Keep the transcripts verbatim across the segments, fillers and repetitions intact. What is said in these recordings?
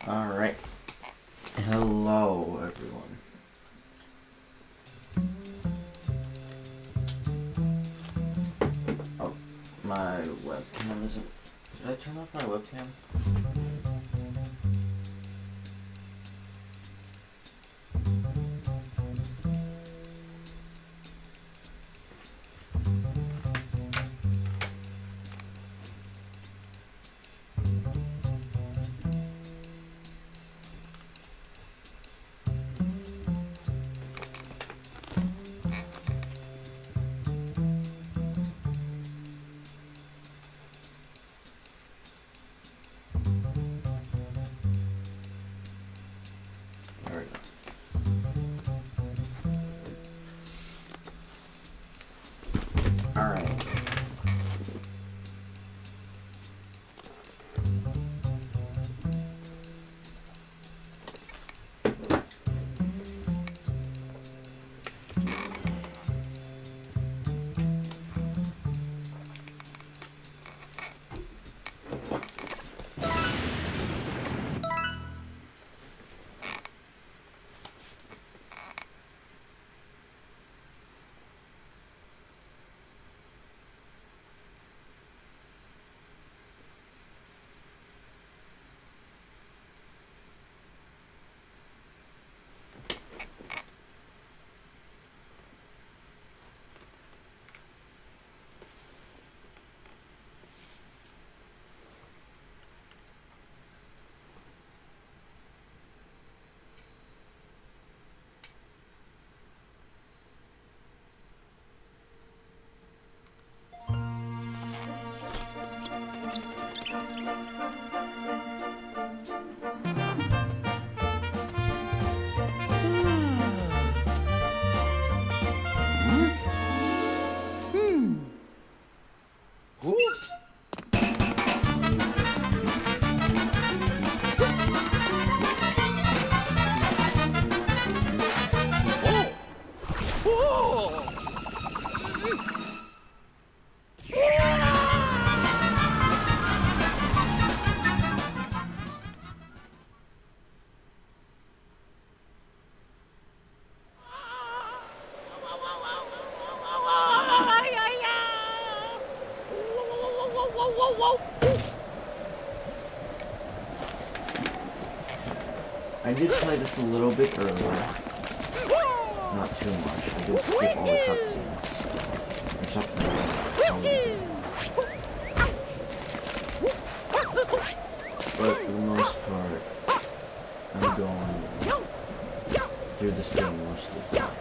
Alright. Hello, everyone. Oh, my webcam isn't... Did I turn off my webcam? I did play this a little bit earlier. Not too much. I did skip all the cutscenes. Except for the But for the most part, I'm going through this game most of the time.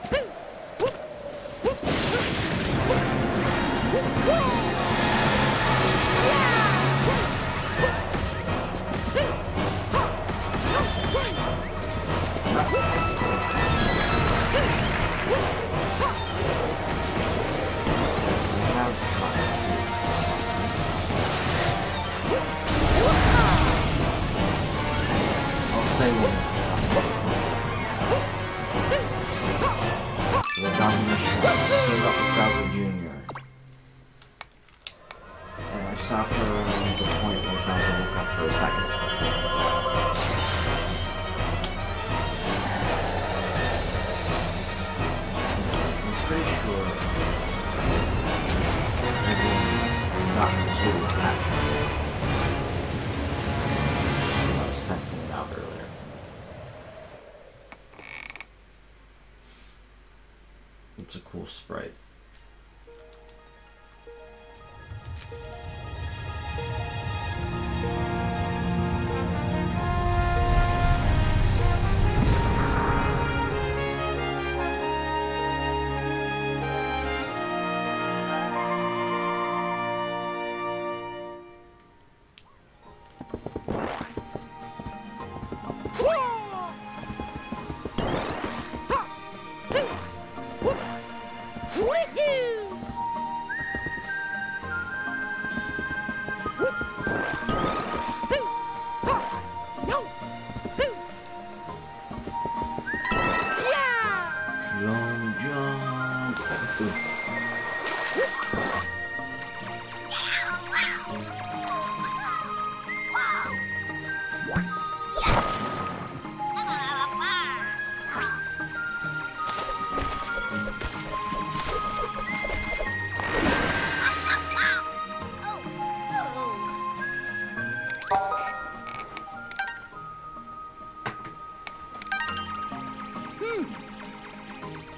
It's a cool sprite.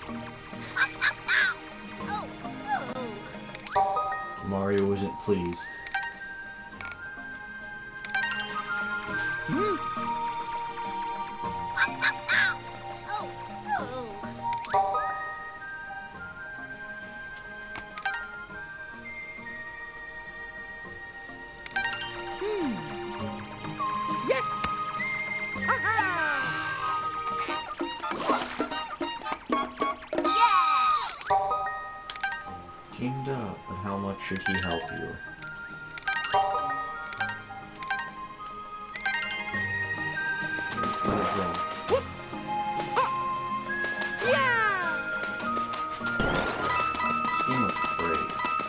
Mario wasn't pleased. Teamed up, but how much should he help you? Let's go. This game looks great.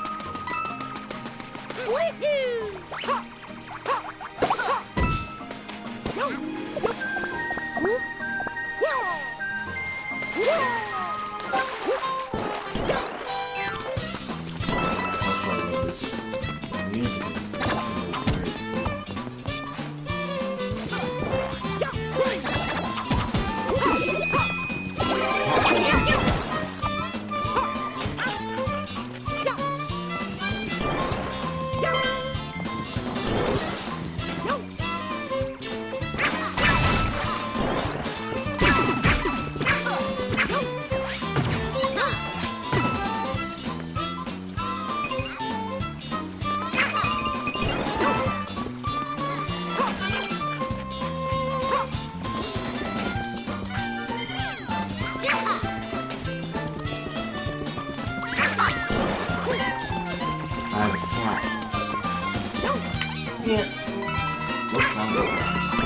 Yeah. What's wrong with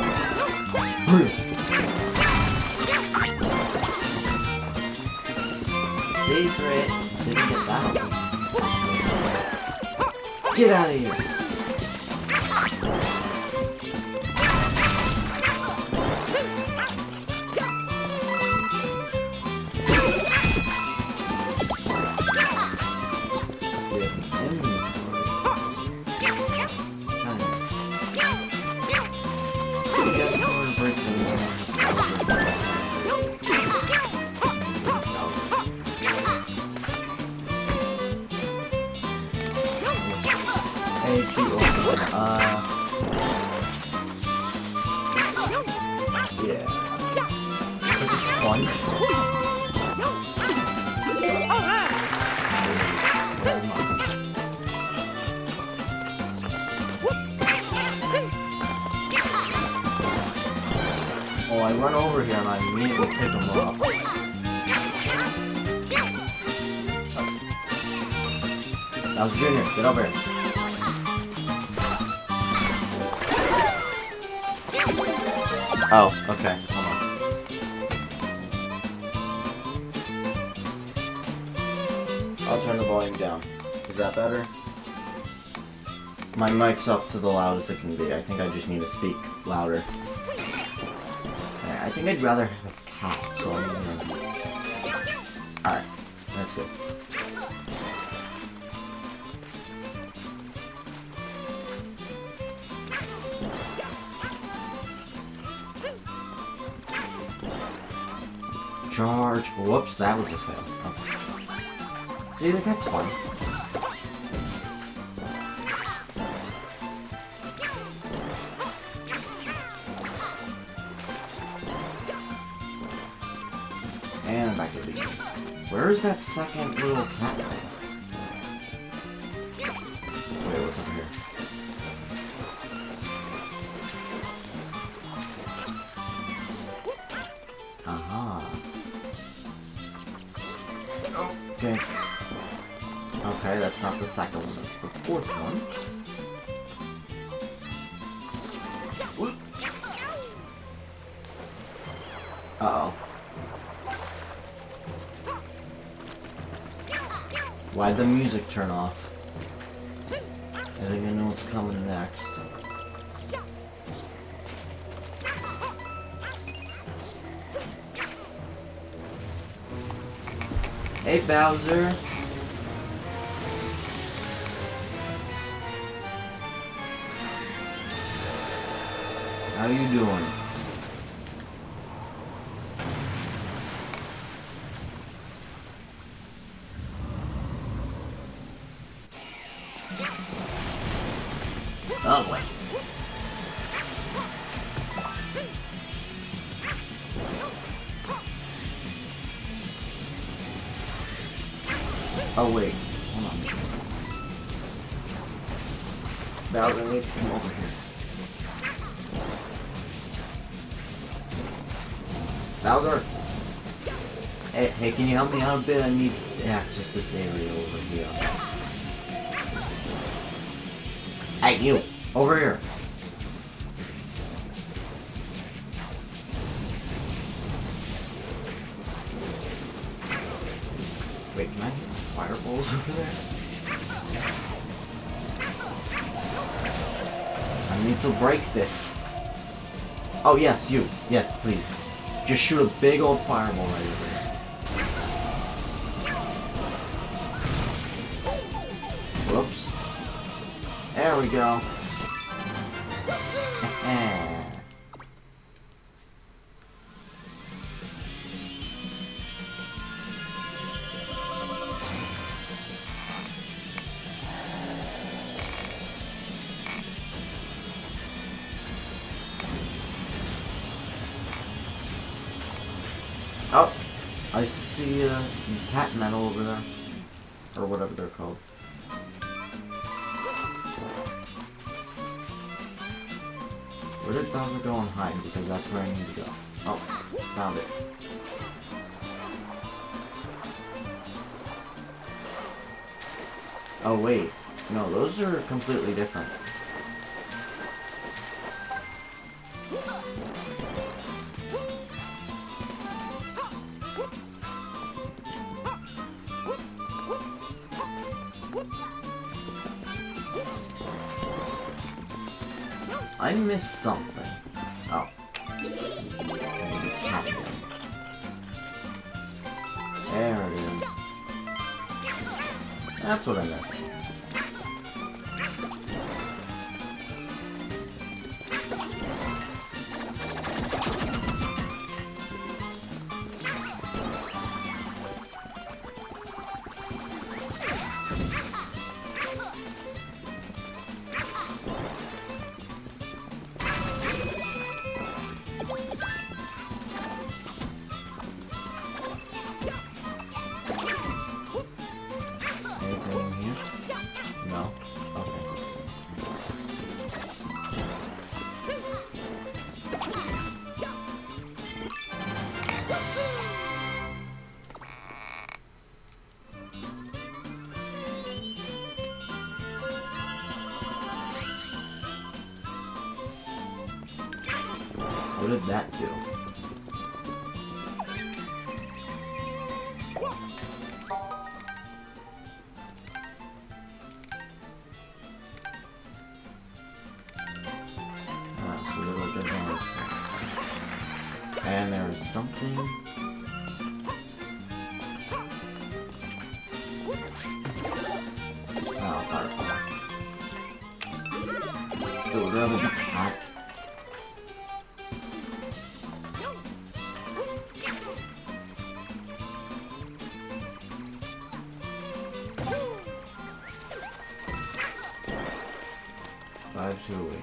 Secret. Didn't get that. Get out of here. Uh, yeah. Is it sponge? Oh, I run over here and I immediately pick him up. That was Junior. Get over here. Oh, okay. Hold on. I'll turn the volume down. Is that better? My mic's up to the loudest it can be. I think I just need to speak louder. Okay, I think I'd rather have cat, so I'm gonna... Alright, that's good. Charge. Whoops, that was a fail. Okay. See, the cat's fun. And back to the beginning. Where is that second little cat thing? Wait, what's up here? Aha. Okay. Okay, that's not the second one, that's the fourth one. Uh-oh. Why'd the music turn off? I think I know what's coming next. Hey, Bowser. How you doing? Lovely. Oh wait, hold on. Bowser needs to come over here. Bowser! Hey, hey, can you help me out a bit? I need to access this area over here. Hey, you! Over here! Wait, can I hit fireballs over there? I need to break this. Oh, yes, you. Yes, please. Just shoot a big old fireball right over there. Whoops. There we go. Oh, I see a cat metal over there, or whatever they're called. Where did Bowser go and hide? Because that's where I need to go. Oh, found it. Oh wait, no, those are completely different. I missed something. Oh. I need to catch him. There it is. That's what I missed. What did that do? Ah, so they're like advanced. And there's something. Oh, firefly. So would rather be hot. Five to awaken.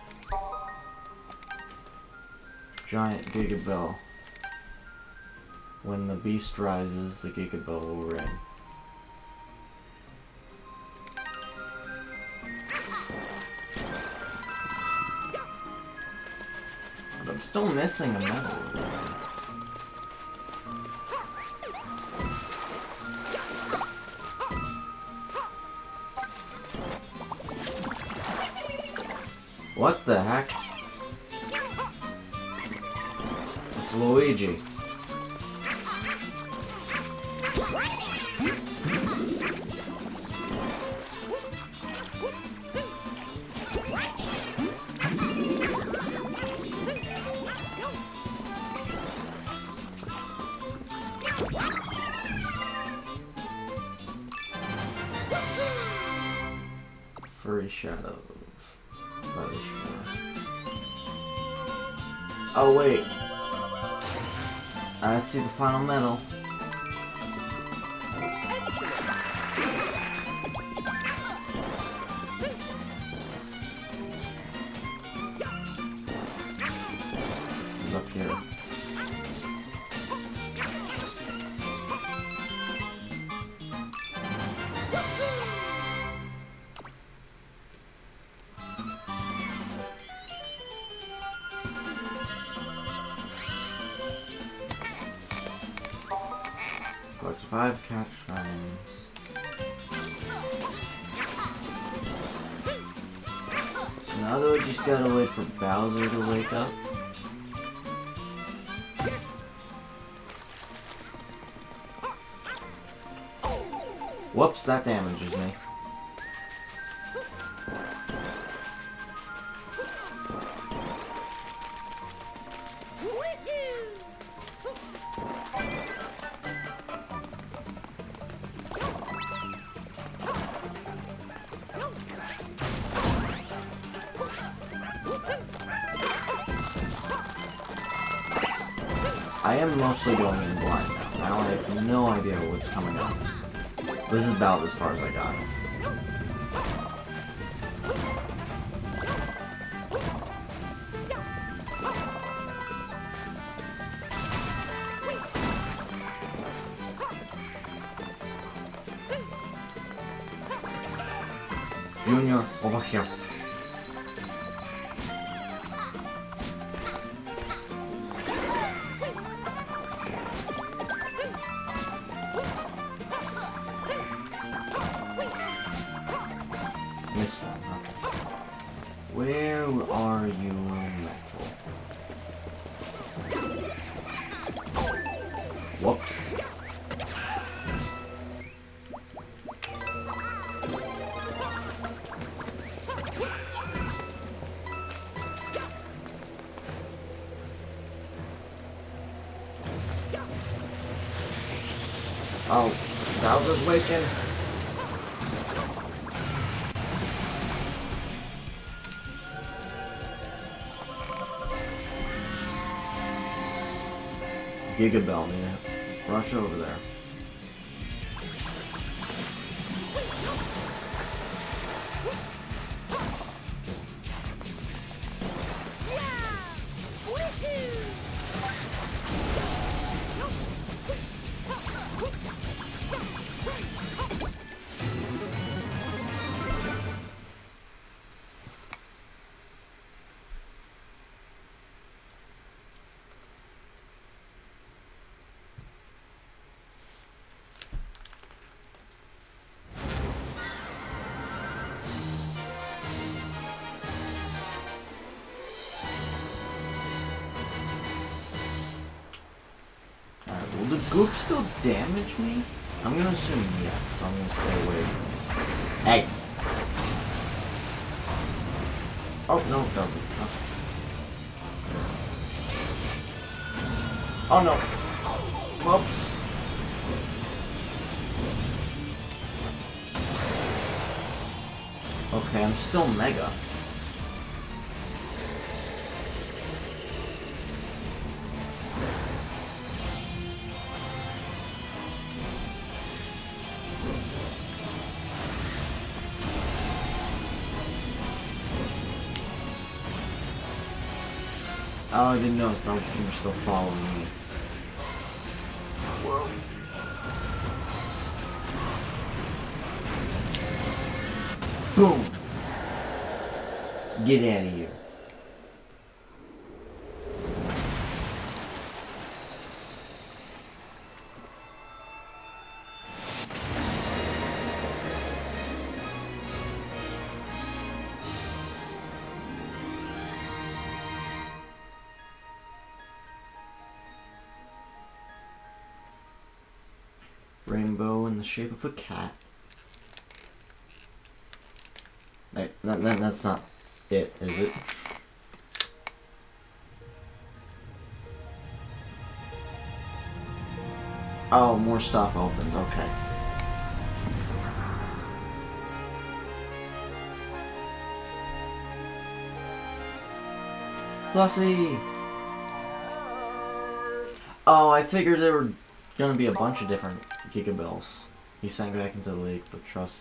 Giant Giga Bell. When the beast rises, the Giga Bell will ring. But I'm still missing a medal. What the heck? It's Luigi. Furry shadows. That is sure. Oh wait. I see the final medal. Collect five cat shrines. So now do I just gotta wait for Bowser to wake up? Whoops, that damages me. I am mostly going in blind now. Now I have no idea what's coming up. This is about as far as I got. Junior, over here. This one, okay. Where are you, Metal? Whoops. Oh, Bowser's waking. Giga Bell, man. Rush over there. Will the goop still damage me? I'm gonna assume yes, so I'm gonna stay away. Hey! Oh, no, it doesn't. Oh, oh no! Whoops! Okay, I'm still Mega. Oh, I didn't know if Bowser was still following me. Whoa. Boom! Get out of here. Rainbow in the shape of a cat. That, that, that, that's not it, is it? Oh, more stuff opens, okay. Plussy! Oh, I figured there were gonna be a bunch of different Giga Bells. He sank back into the lake, but trust.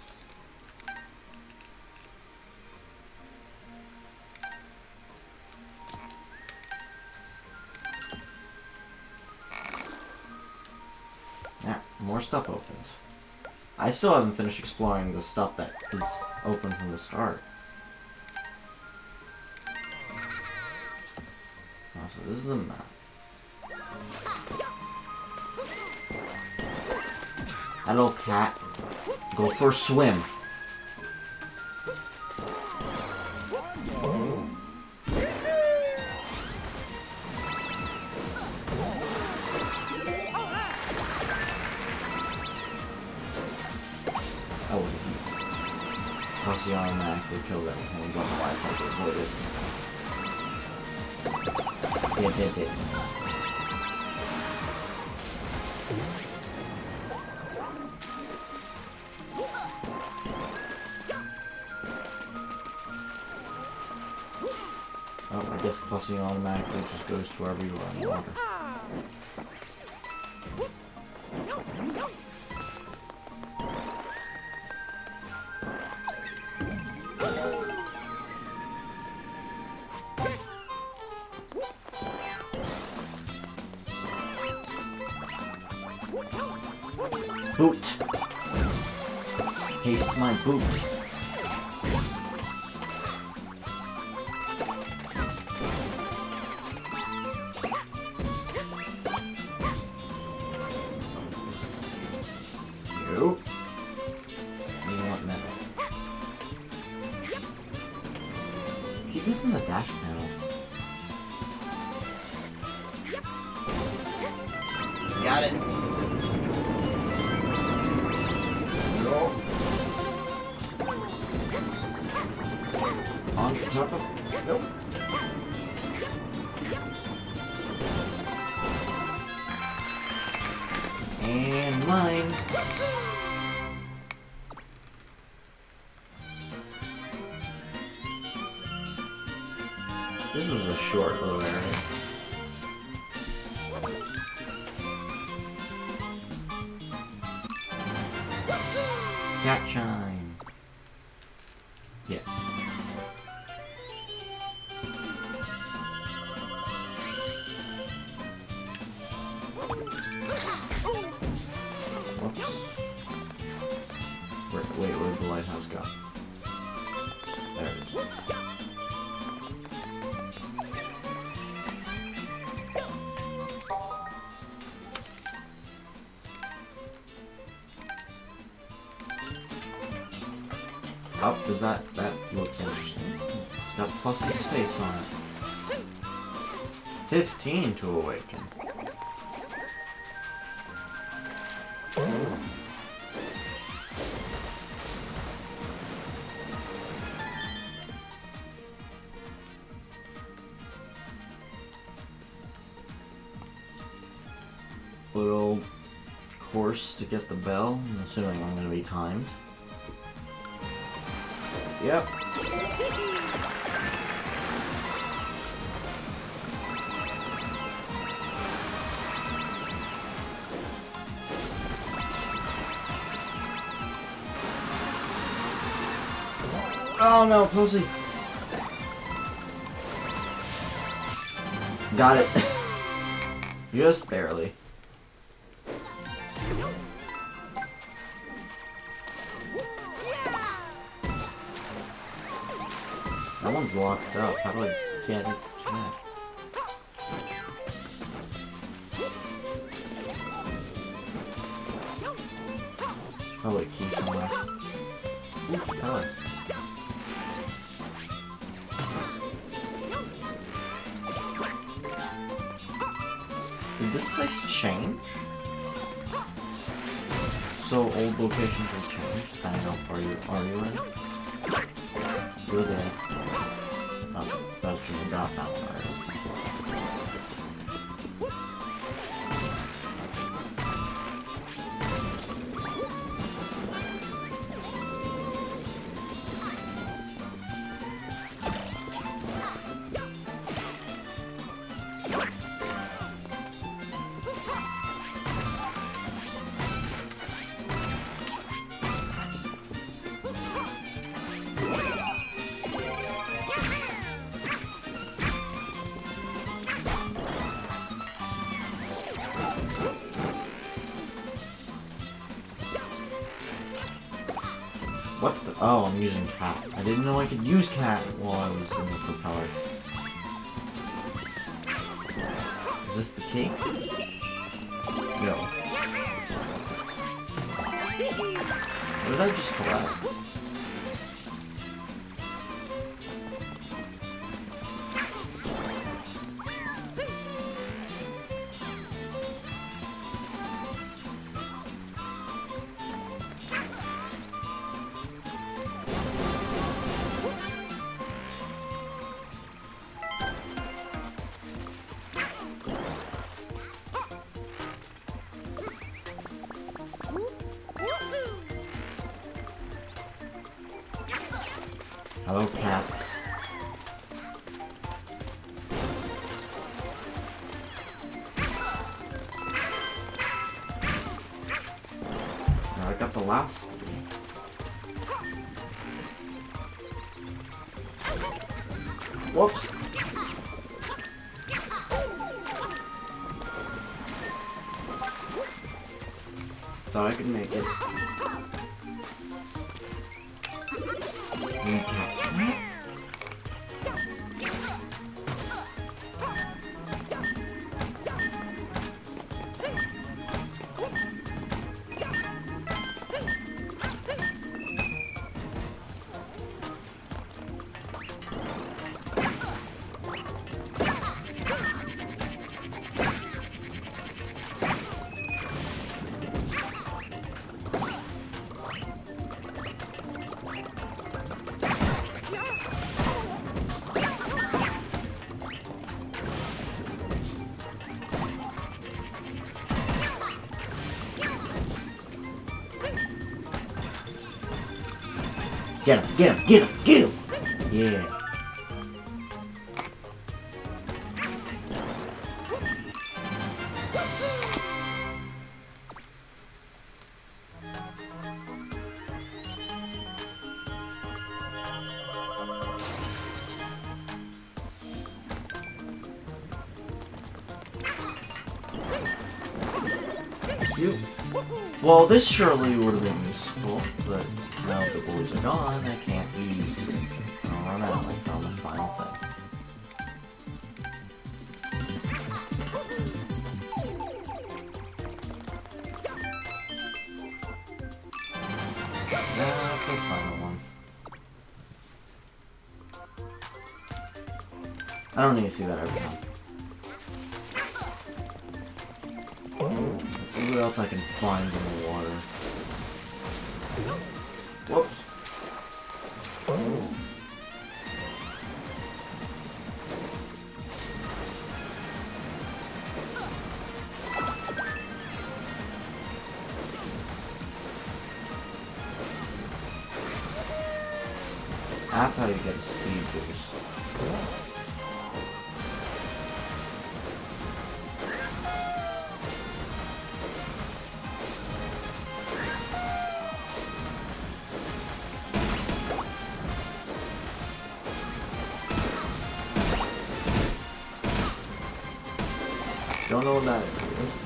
Yeah, more stuff opens. I still haven't finished exploring the stuff that is open from the start. Oh, so this is the map. Hello, cat. Go for a swim. Oh, plus he automatically killed everything. We don't know why I tried to avoid it. Yeah, did it. Oh, I guess Pussy automatically just goes to wherever you are in the water. Boot! Taste my boot! Nope. You want metal. Keep using the dash panel. Got it! On top of... Nope. And mine. This was a short little area. Cat chime. Yes. Whoops. Where, wait, where did the lighthouse go? There it is. Oh, does that, that looks interesting. It's got Fussy's face on it. fifteen to awaken. Little course to get the bell. I'm assuming I'm going to be timed. Yep. Oh no, Pussy. Got it. Just barely. That one's locked up. How do I get it checked? Probably a key somewhere. Ooh, oh. Did this place change? So old locations will change depending how far you are you in. You're there. Oh, that was Jimmy got that one already. What the? Oh, I'm using cat. I didn't know I could use cat while I was in the propeller. Is this the key? No. What did I just collect? Hello, cats. Now I got the last three. Whoops. Thought I could make it. Get him, get him, get him, get him! Yeah. You. Well, this surely would have been useful, but now the boys are gone, I can't use it. I'll run out like on the final thing. That's the final one. I don't need to see that every time. Let's see what else I can find in the water. Whoops. That's how you get a speed boost. Don't know what that is.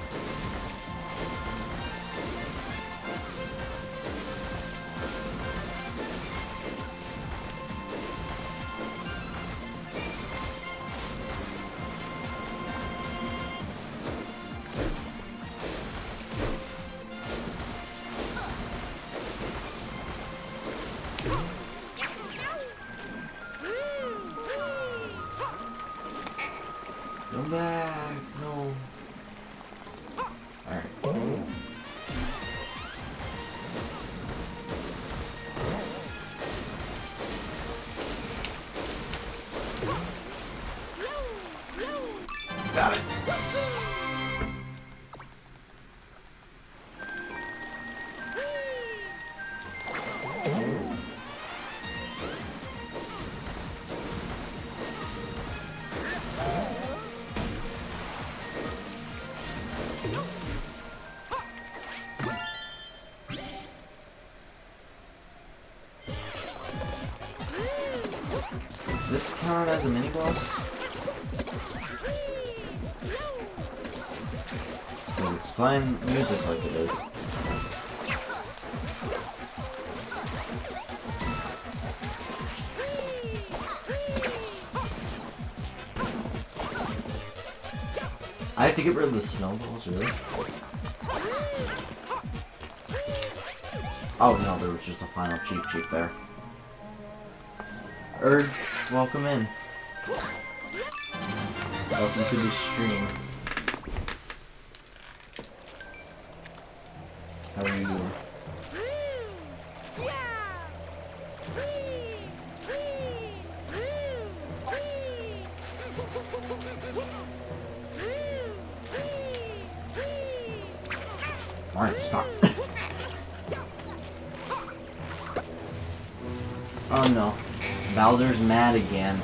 Come back, no. Alright. Got it. Does this count as a mini boss? So it's playing music like it is. I have to get rid of the snowballs, really? Oh no, there was just a final Cheep Cheep there. Urge, welcome in. Welcome to the stream. How are you doing? Mario, stop. Oh no. Bowser's mad again.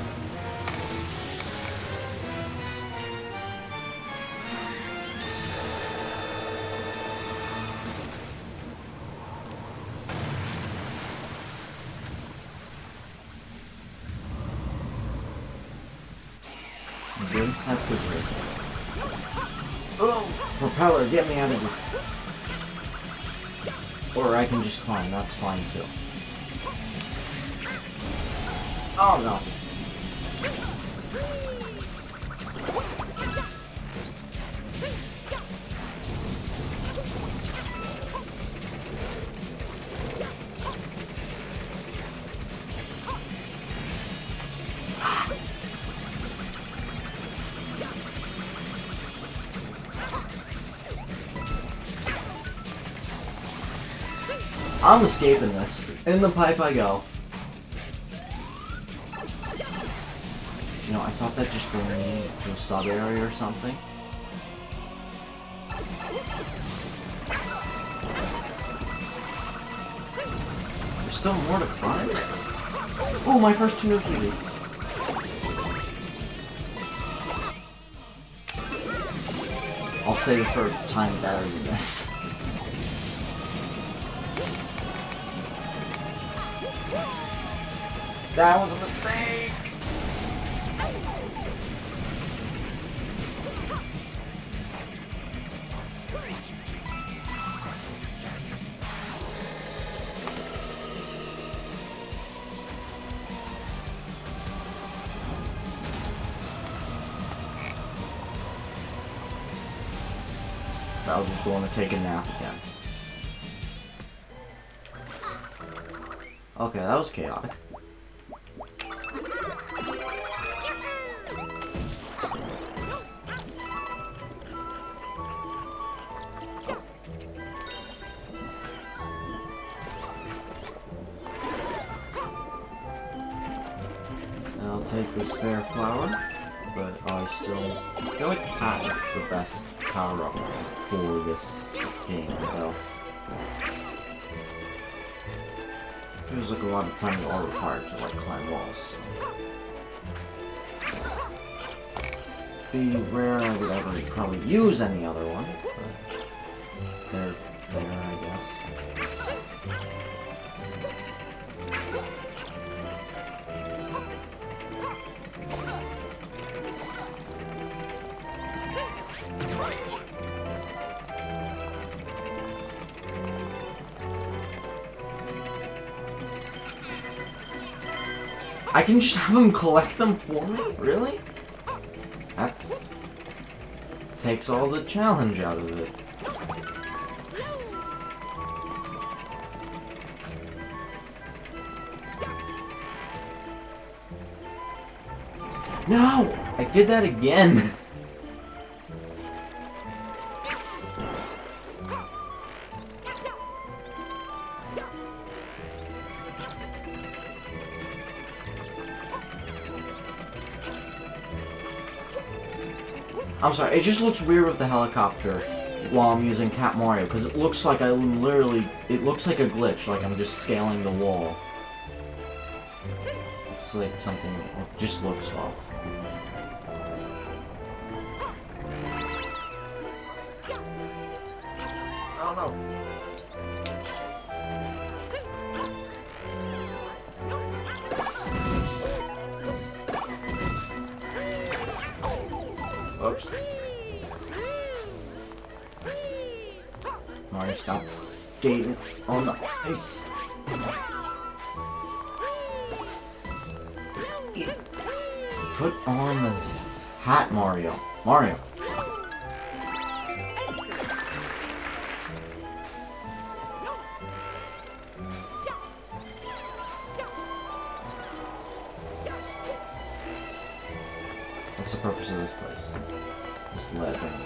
Good? That's good break. Oh! Propeller, get me out of this. Or I can just climb, that's fine too. Oh no. I'm escaping this. In the pipe I go. You know, I thought that just brought me to a sub area or something. There's still more to climb? Oh, my first Tanuki. I'll save it for a time better than this. That was a mistake! I was just going to take a nap again. Okay, that was chaotic. I'll take the spare flower, but I still feel like Cat is the best power up for this game, though. Feels like a lot of time are required to like climb walls. So. Be rare I would ever probably use any other one, but they're there, I guess. I can just have him collect them for me? Really? That's... takes all the challenge out of it. No! I did that again! I'm sorry, it just looks weird with the helicopter while I'm using Cat Mario, because it looks like I literally, it looks like a glitch, like I'm just scaling the wall. It's like something, it just looks off. Oh no. Oops. Mario, stop skating on the ice. Put on the hat, Mario. Mario. What's the purpose of this place? Just legend.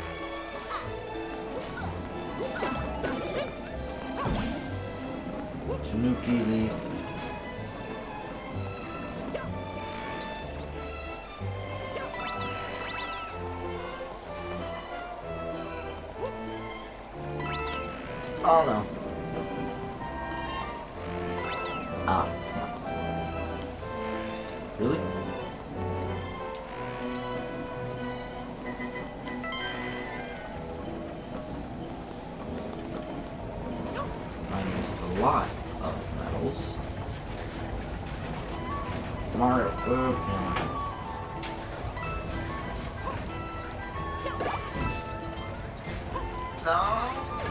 Tanuki leaf. Oh no. Ah. Really? I missed a lot of medals. Mario, okay. No.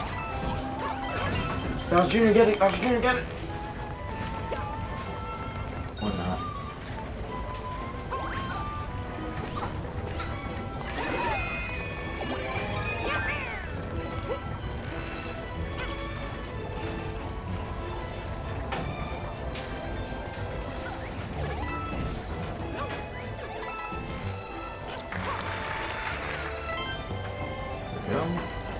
Bowser Junior, get it! Bowser Junior, get it! Or not. There we go.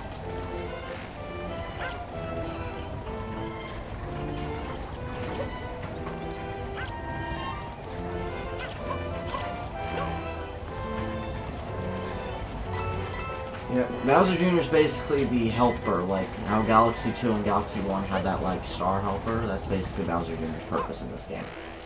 Yeah, Bowser Junior is basically the helper, like how Galaxy two and Galaxy one had that like star helper. That's basically Bowser Junior's purpose in this game.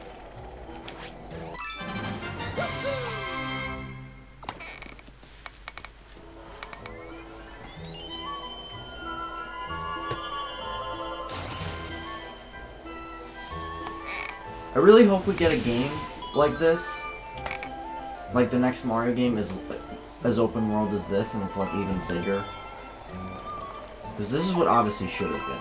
I really hope we get a game like this. Like the next Mario game is as open world as this, and it's like even bigger. Because this is what Odyssey should have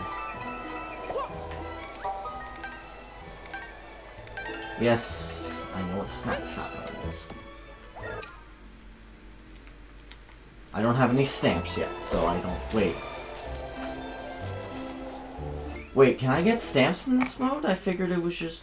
been. Yes, I know what snapshot mode is. I don't have any stamps yet, so I don't... Wait. Wait, can I get stamps in this mode? I figured it was just...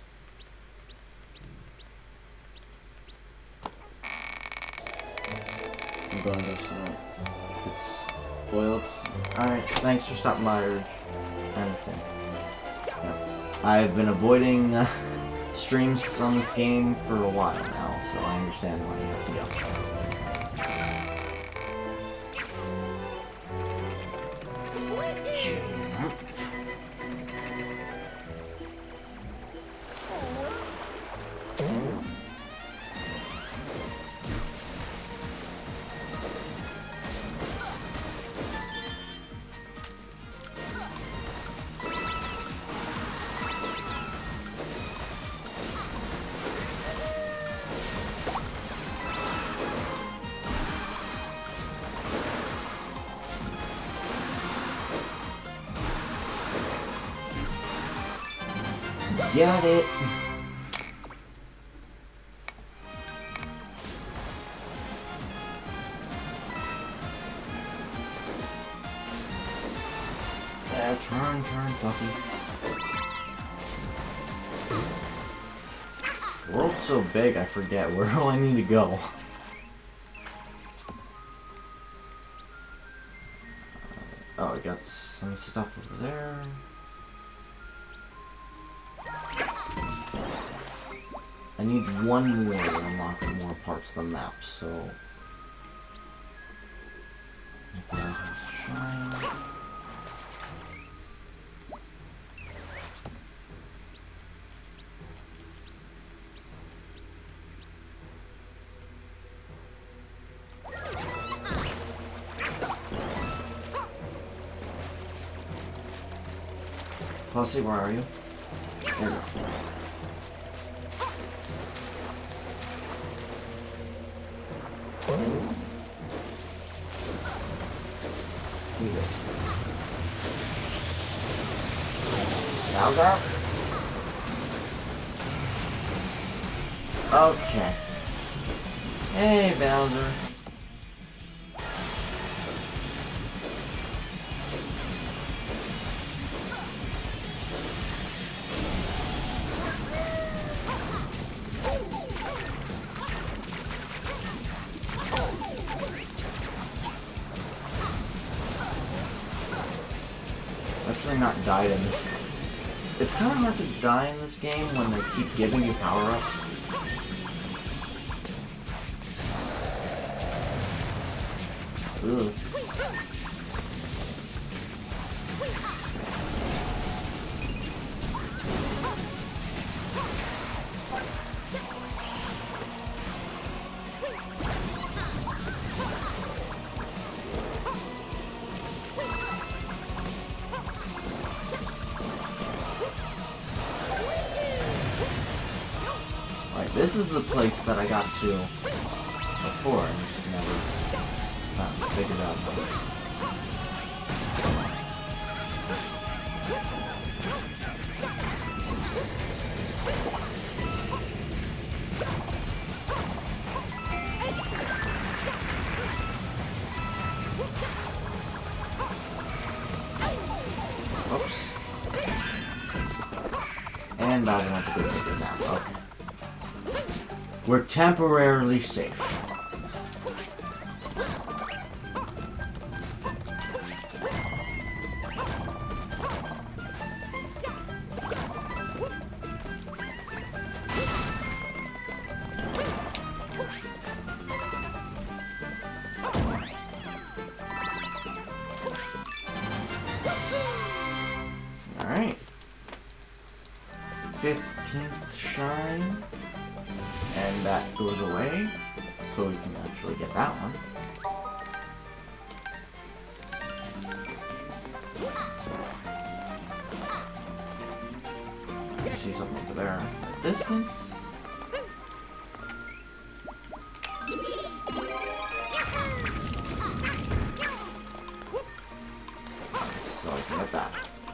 I'm going to go slow. It's boiled. Alright, thanks for stopping by, Urge. I understand. Yeah. I've been avoiding uh, streams on this game for a while now, so I understand why you have to go. Got it. Yeah, turn, turn, Buffy. The world's so big, I forget. Where do I need to go? Oh, I got some stuff over there. I need one more to unlock more parts of the map, so... Shine. Pussy, where are you? There we go. Bowser? Okay. Hey, Bowser. died in this. It's kind of hard to die in this game when they keep giving you power-ups. Ugh. This is the place that I got to before and just never uh, figured out. Oops. And I don't have to go to this now. Okay. We're temporarily safe. Alright. fifteenth shine. And that goes away, so we can actually get that one. I see something over there in the distance. So I can get that.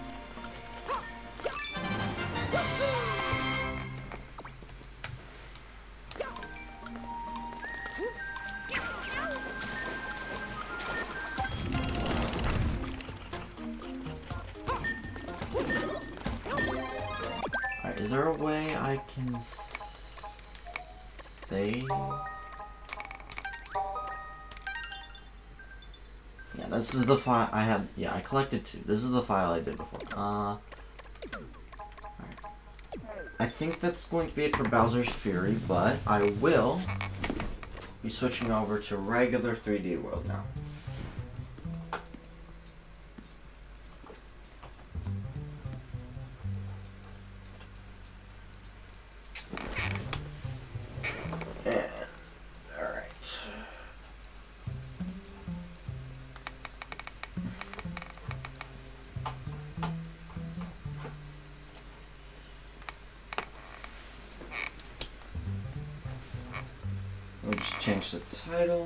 Is there a way I can save? Yeah, this is the file I had. Yeah, I collected two. This is the file I did before. Uh, alright. I think that's going to be it for Bowser's Fury, but I will be switching over to regular three D World now. We'll just change the title.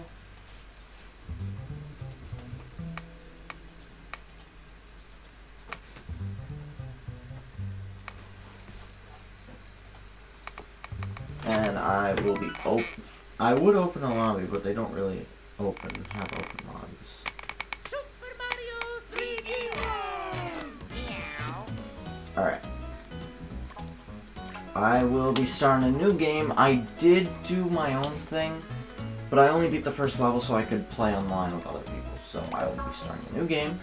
And I will be open. I would open a lobby, but they don't really open have open lobbies. Super Mario three D World. Meow. All right. I will be starting a new game. I did do my own thing, but I only beat the first level so I could play online with other people. So I will be starting a new game.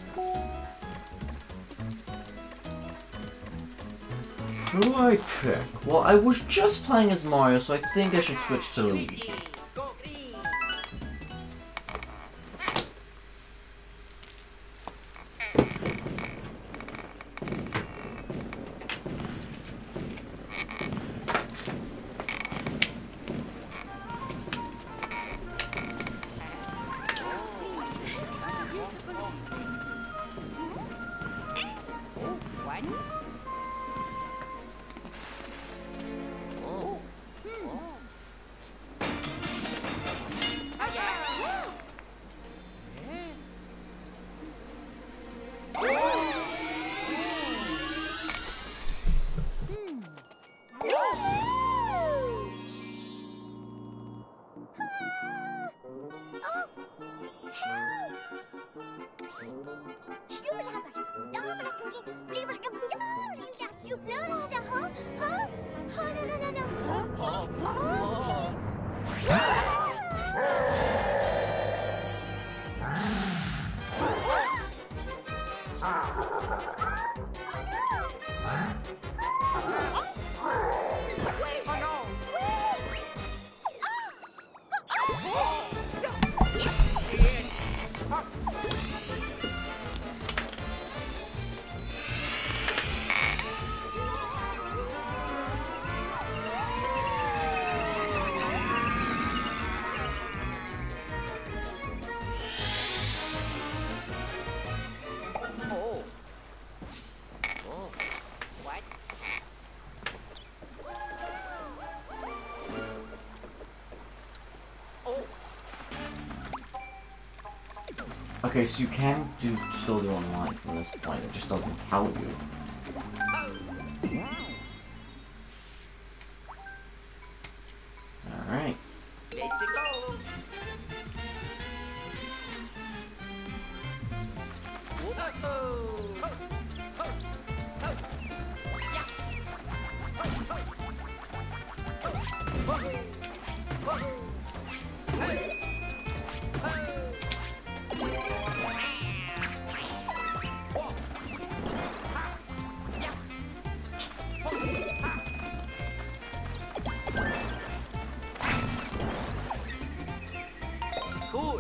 Who do I pick? Well, I was just playing as Mario, so I think I should switch to Luigi. Go green. What? Oh. Oh. Oh. Oh. What? Oh. Okay, so you can do still do online from this point. It just doesn't tell you. All right. Let's go. Cool.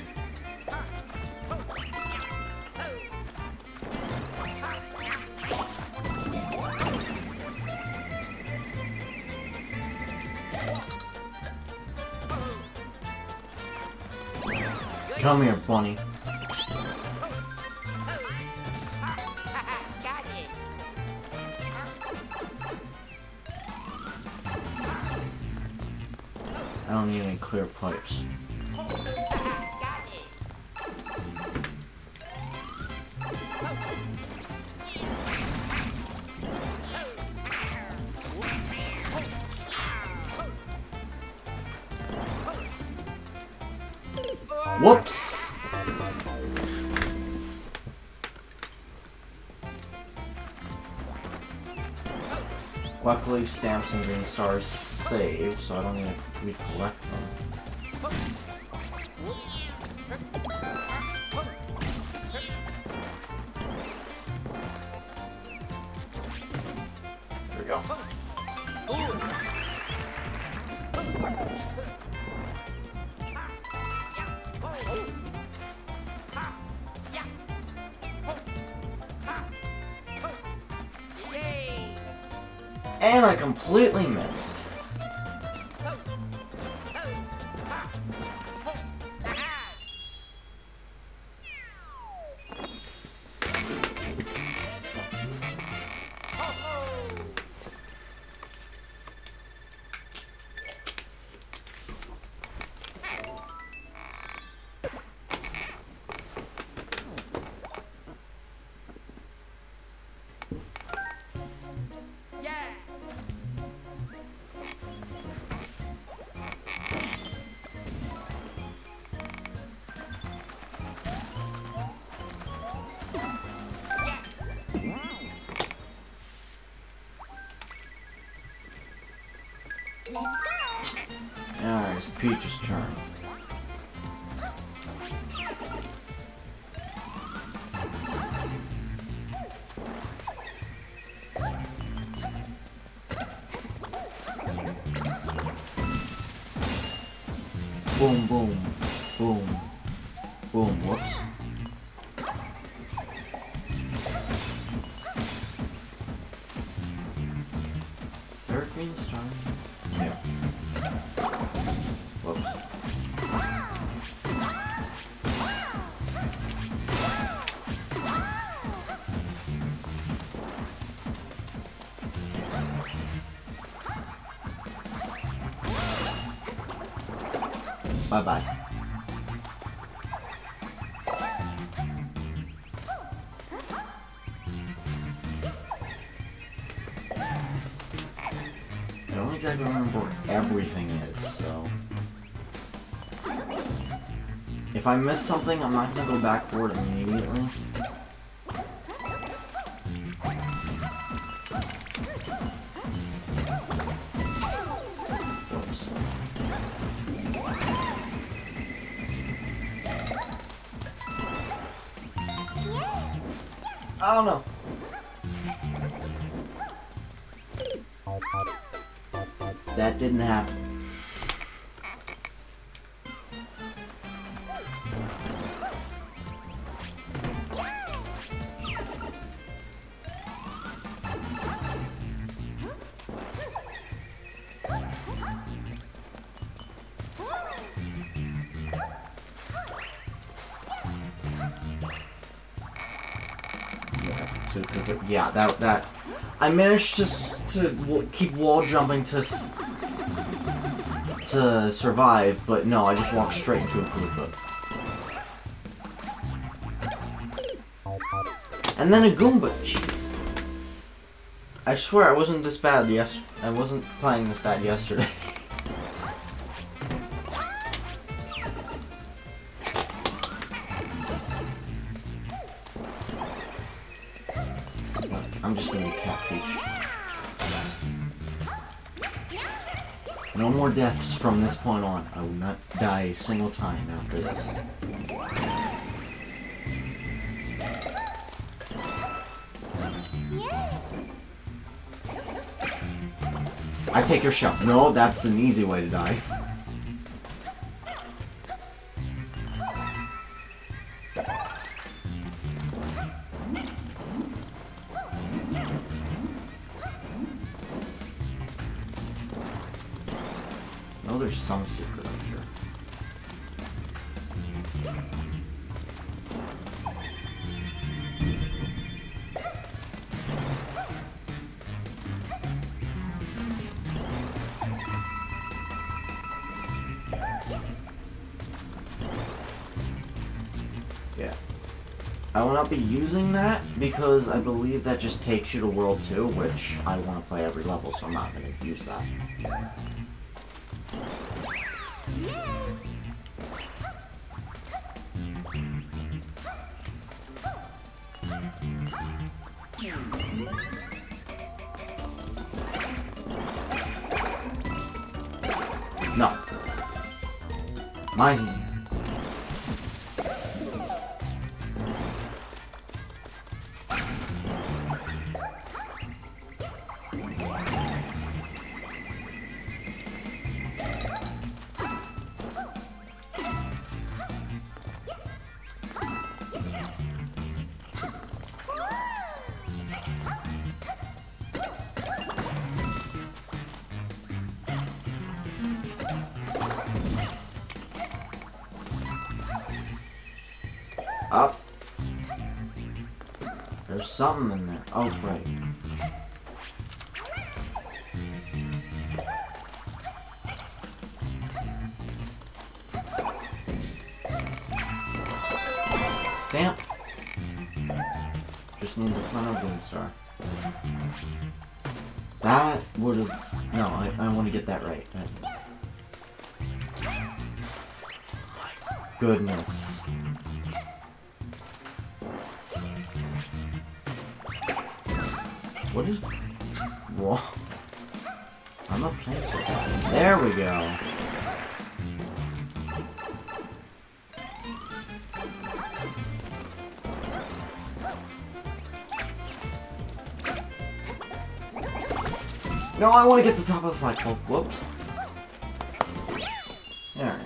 Come here, bunny. Got it. I don't need any clear pipes. Got it. Whoops! Luckily, stamps and green stars save, so I don't need to recollect them. There we go. Yay! And I completely missed. Yeah! Alright, it's Peach's turn. Boom, boom, boom, boom, whoops. Third green star. Yeah. Whoops. Bye bye. I don't exactly remember where everything is, so. If I miss something, I'm not gonna go back for it immediately. Whoops. I don't know. That didn't happen. Yeah, that that I managed to s- to w keep wall jumping to s to survive, but no, I just walked straight into a Koopa. And then a Goomba. Jeez. I swear I wasn't this bad. Yes, I wasn't playing this bad yesterday. I'm just gonna cat Peach. No more deaths from this point on. I will not die a single time after this. I take your shell. No, that's an easy way to die. No, there's some secret up here. Yeah. I will not be using that because I believe that just takes you to World two, which I want to play every level, so I'm not going to use that. No. Mine. Up. There's something in there. Oh, right. Stamp. Just need the front of the star. That would have. No, I, I want to get that right. That... Goodness. What is wrong? I'm not playing so bad. There we go. No, I want to get the top of the flagpole. Whoops. Alright.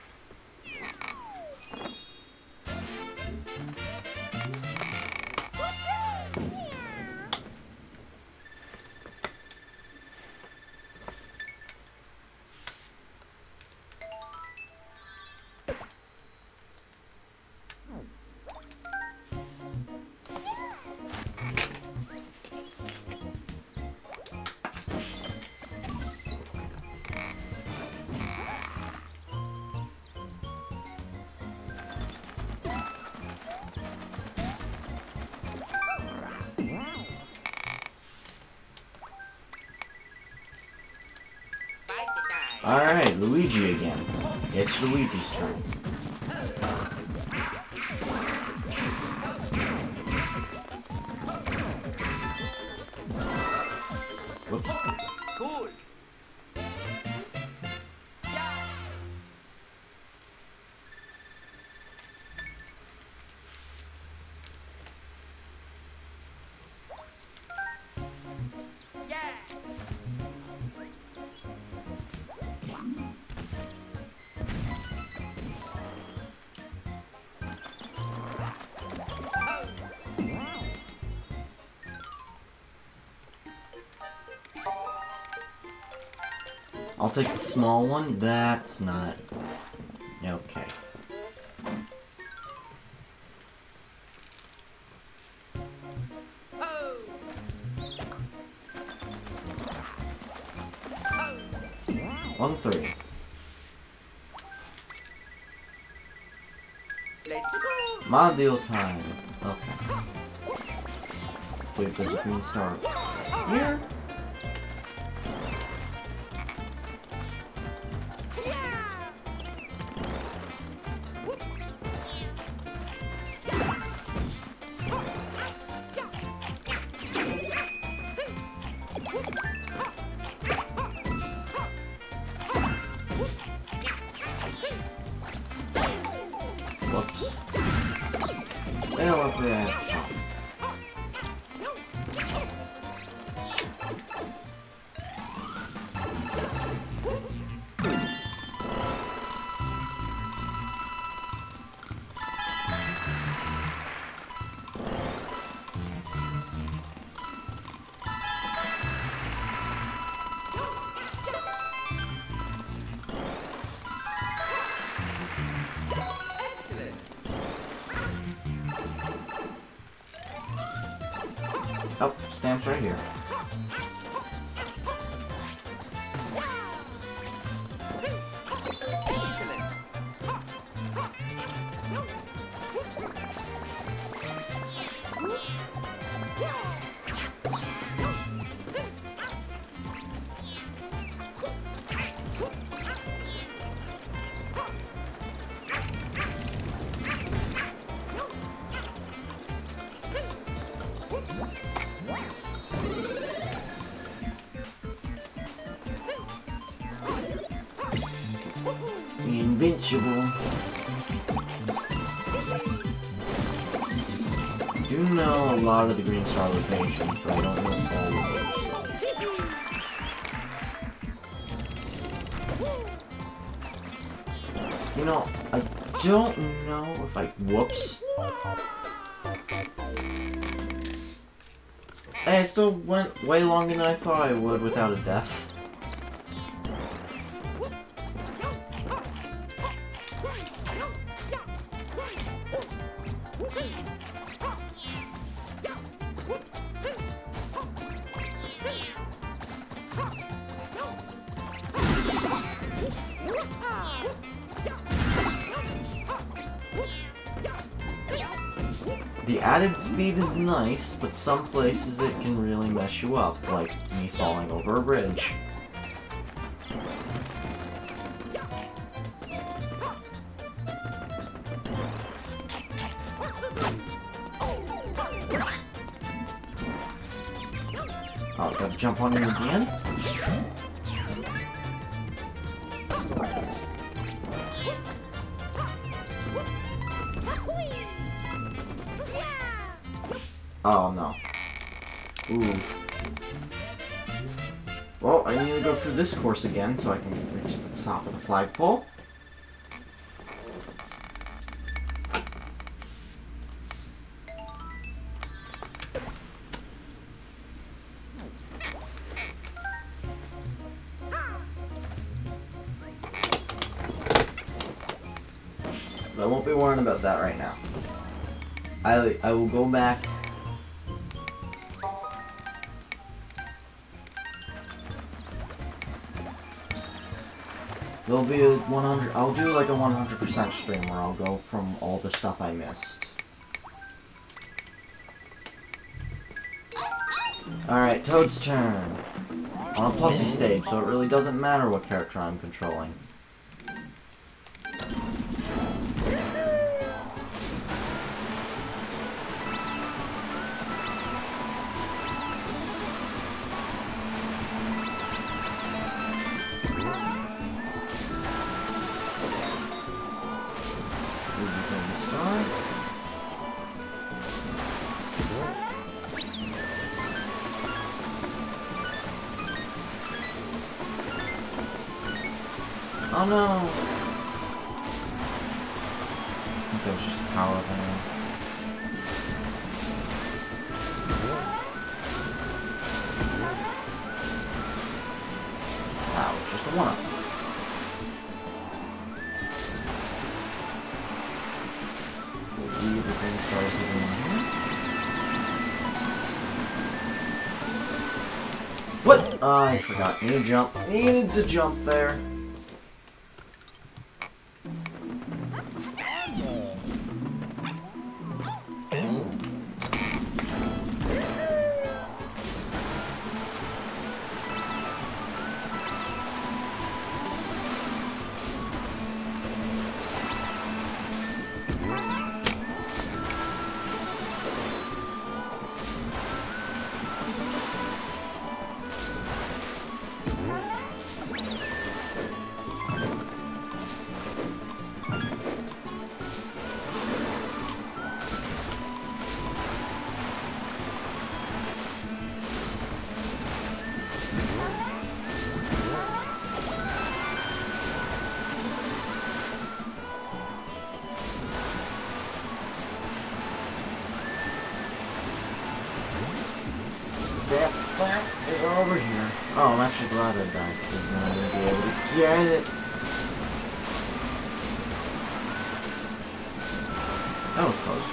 Alright, Luigi again. It's Luigi's turn. Whoops. Cool. Yeah. I'll take the small one. That's not... Okay. One three. Let's go. My deal time. Okay. Wait, there's a green star here. Whoops. Fail up there. Oh, stamps right here. Invincible. I do know a lot of the Green Star locations, but I don't know all of them. You know, I don't know if I... Whoops. Hey, I still went way longer than I thought I would without a death. The added speed is nice, but some places it can really mess you up, like me falling over a bridge. Oh, gotta jump on him again? Oh no. Ooh. Well, I need to go through this course again so I can reach the top of the flagpole. But I won't be worrying about that right now. I, I will go back. There'll be a one hundred, I'll do like a one hundred percent stream where I'll go from all the stuff I missed. Alright, Toad's turn. On a Plussy stage, so it really doesn't matter what character I'm controlling. Oh no! I think that was just a power up anyway. Wow, it's just a one up. Leave the green stars hidden in here. What? Oh, I forgot. Need to jump. Needed to jump there. That staff is over here. Oh, I'm actually glad I died because now I'm going to be able to get it. That was close.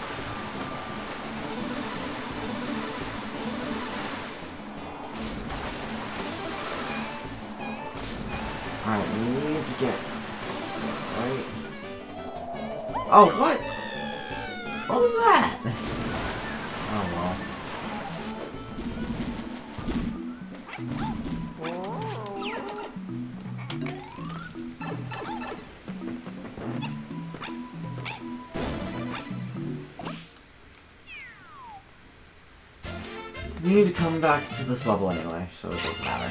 Alright, we need to get... Right. Oh, what? What was that? Oh, well. You need to come back to this level anyway, so it doesn't matter.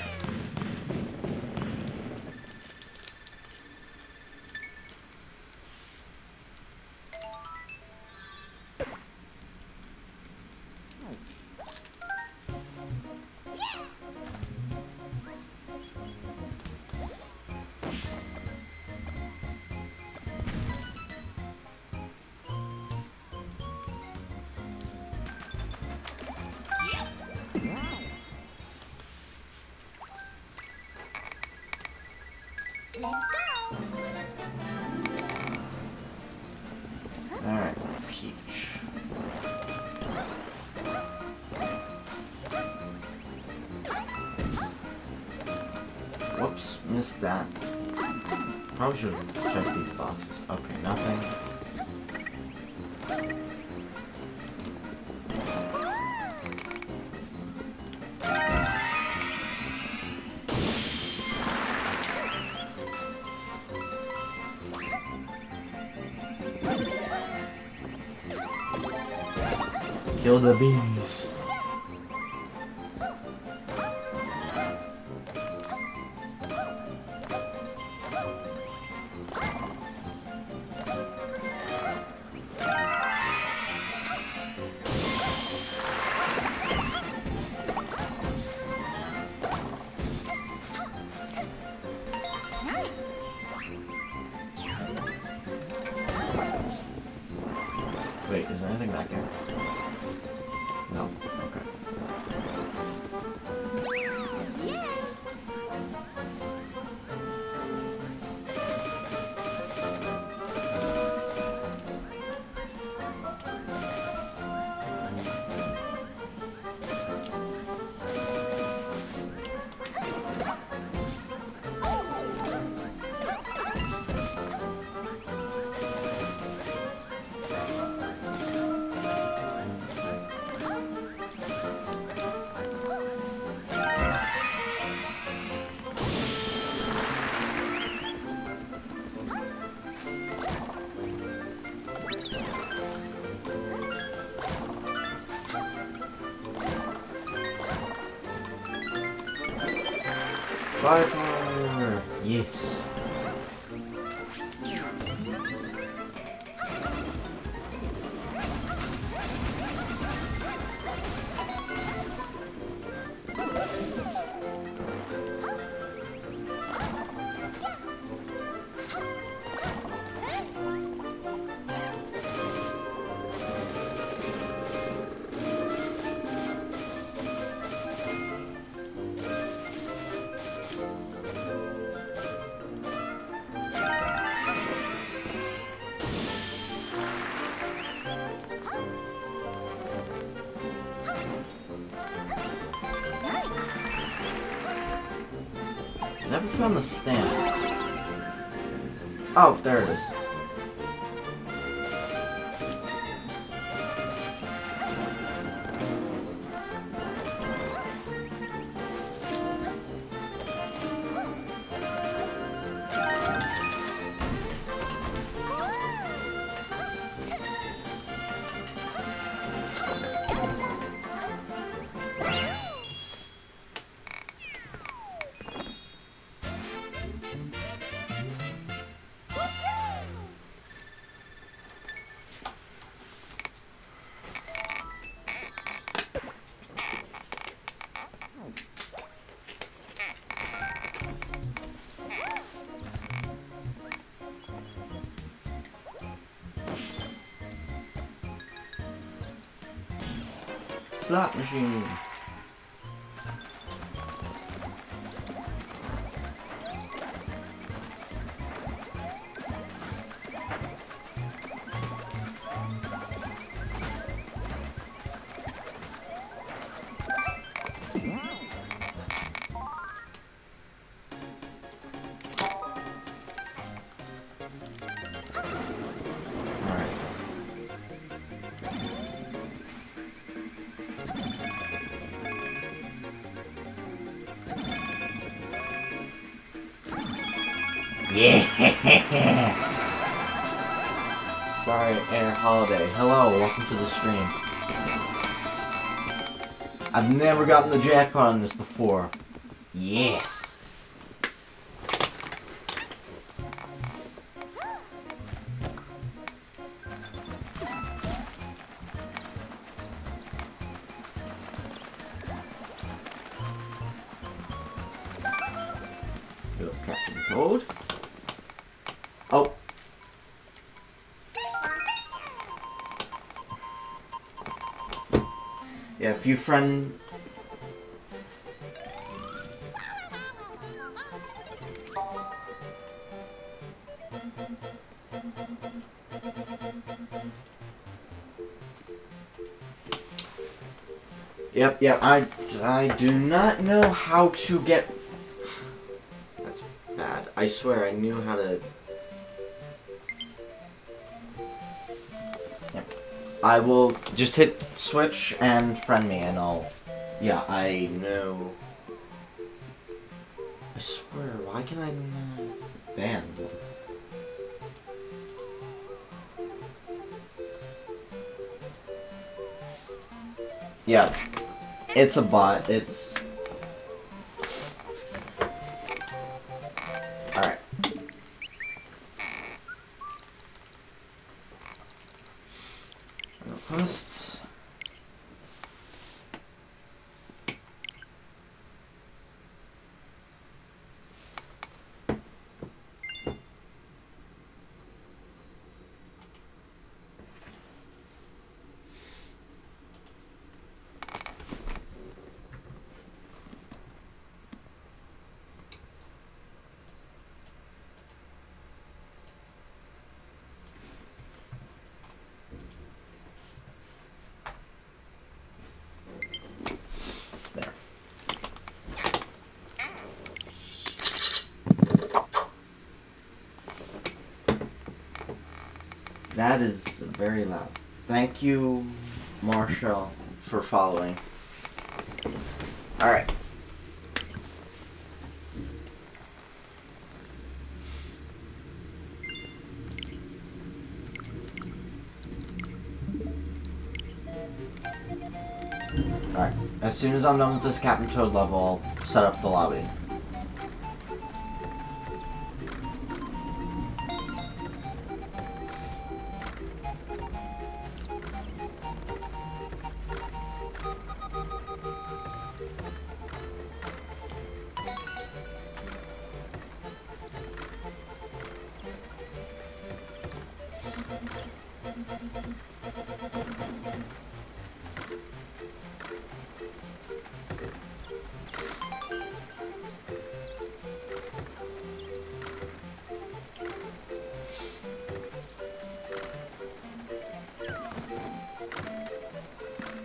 Alright, Peach. Whoops, missed that. Probably should have checked these boxes. Okay, nothing. Kill the bees. Wait, is there anything back here? No. Okay. Fire! Yes. Never found the stamp. Oh, there it is. Slot machine. Yeah. Sorry, Air Holiday. Hello, welcome to the stream. I've never gotten the jackpot on this before. Yes. Go, Captain Toad. Oh. Yeah, a few friend... Yep, yep, I, I do not know how to get... That's bad. I swear I knew how to... Yep. I will just hit switch and friend me and I'll... Yeah, I know... I swear, why can I not... Ban them? Yeah. It's a bot. It's... Alright. Requests. That is very loud. Thank you, Marshall, for following. Alright. Alright. As soon as I'm done with this Captain Toad level, I'll set up the lobby.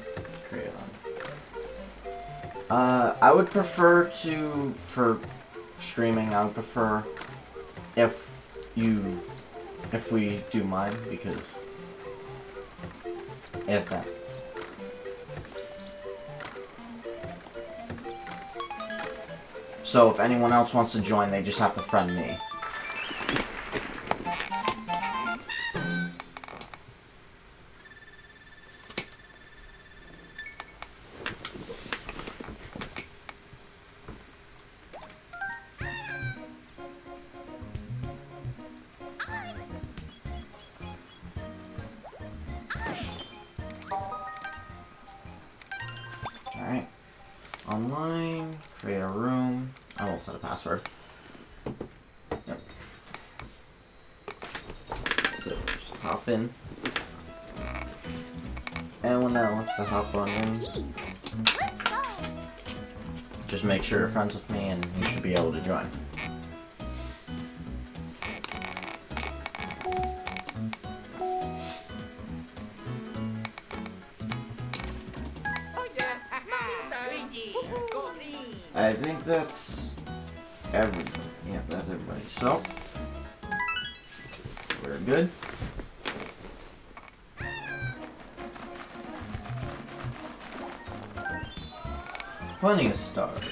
Uh, I would prefer to, for streaming, I would prefer if you, if we do mine, because if that. So if anyone else wants to join, they just have to friend me. Alright. Online, create a room. I won't set a password. Yep. So just hop in. Anyone that wants to hop on in, just make sure you're friends with me and you should be able to join. I think that's everybody. Yeah, that's everybody. So, we're good. Plenty of stars.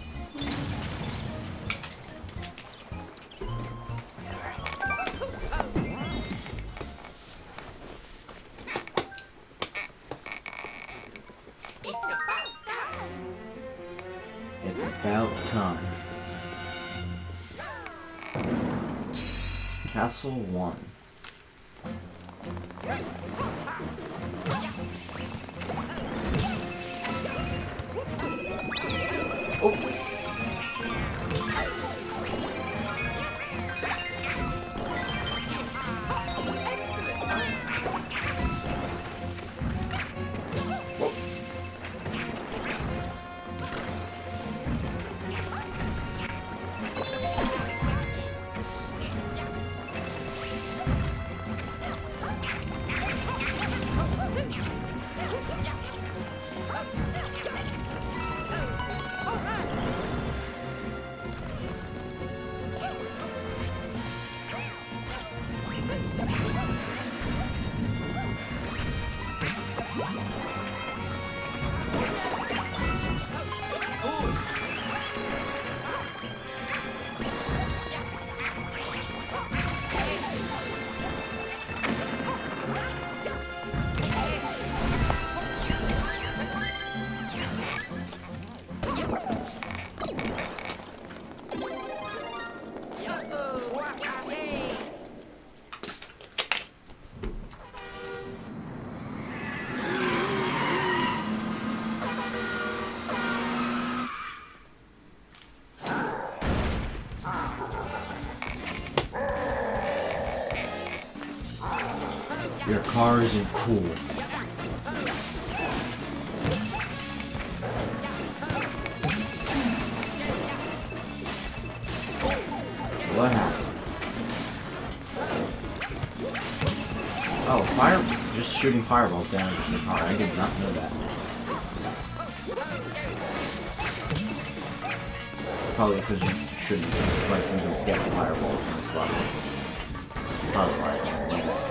It's about time. Castle one. Oh. Your car isn't cool. What happened? Oh, fire! Just shooting fireballs down into the car. I did not know that. Probably because you shouldn't like you don't get fireballs in this level. Probably why I don't know that.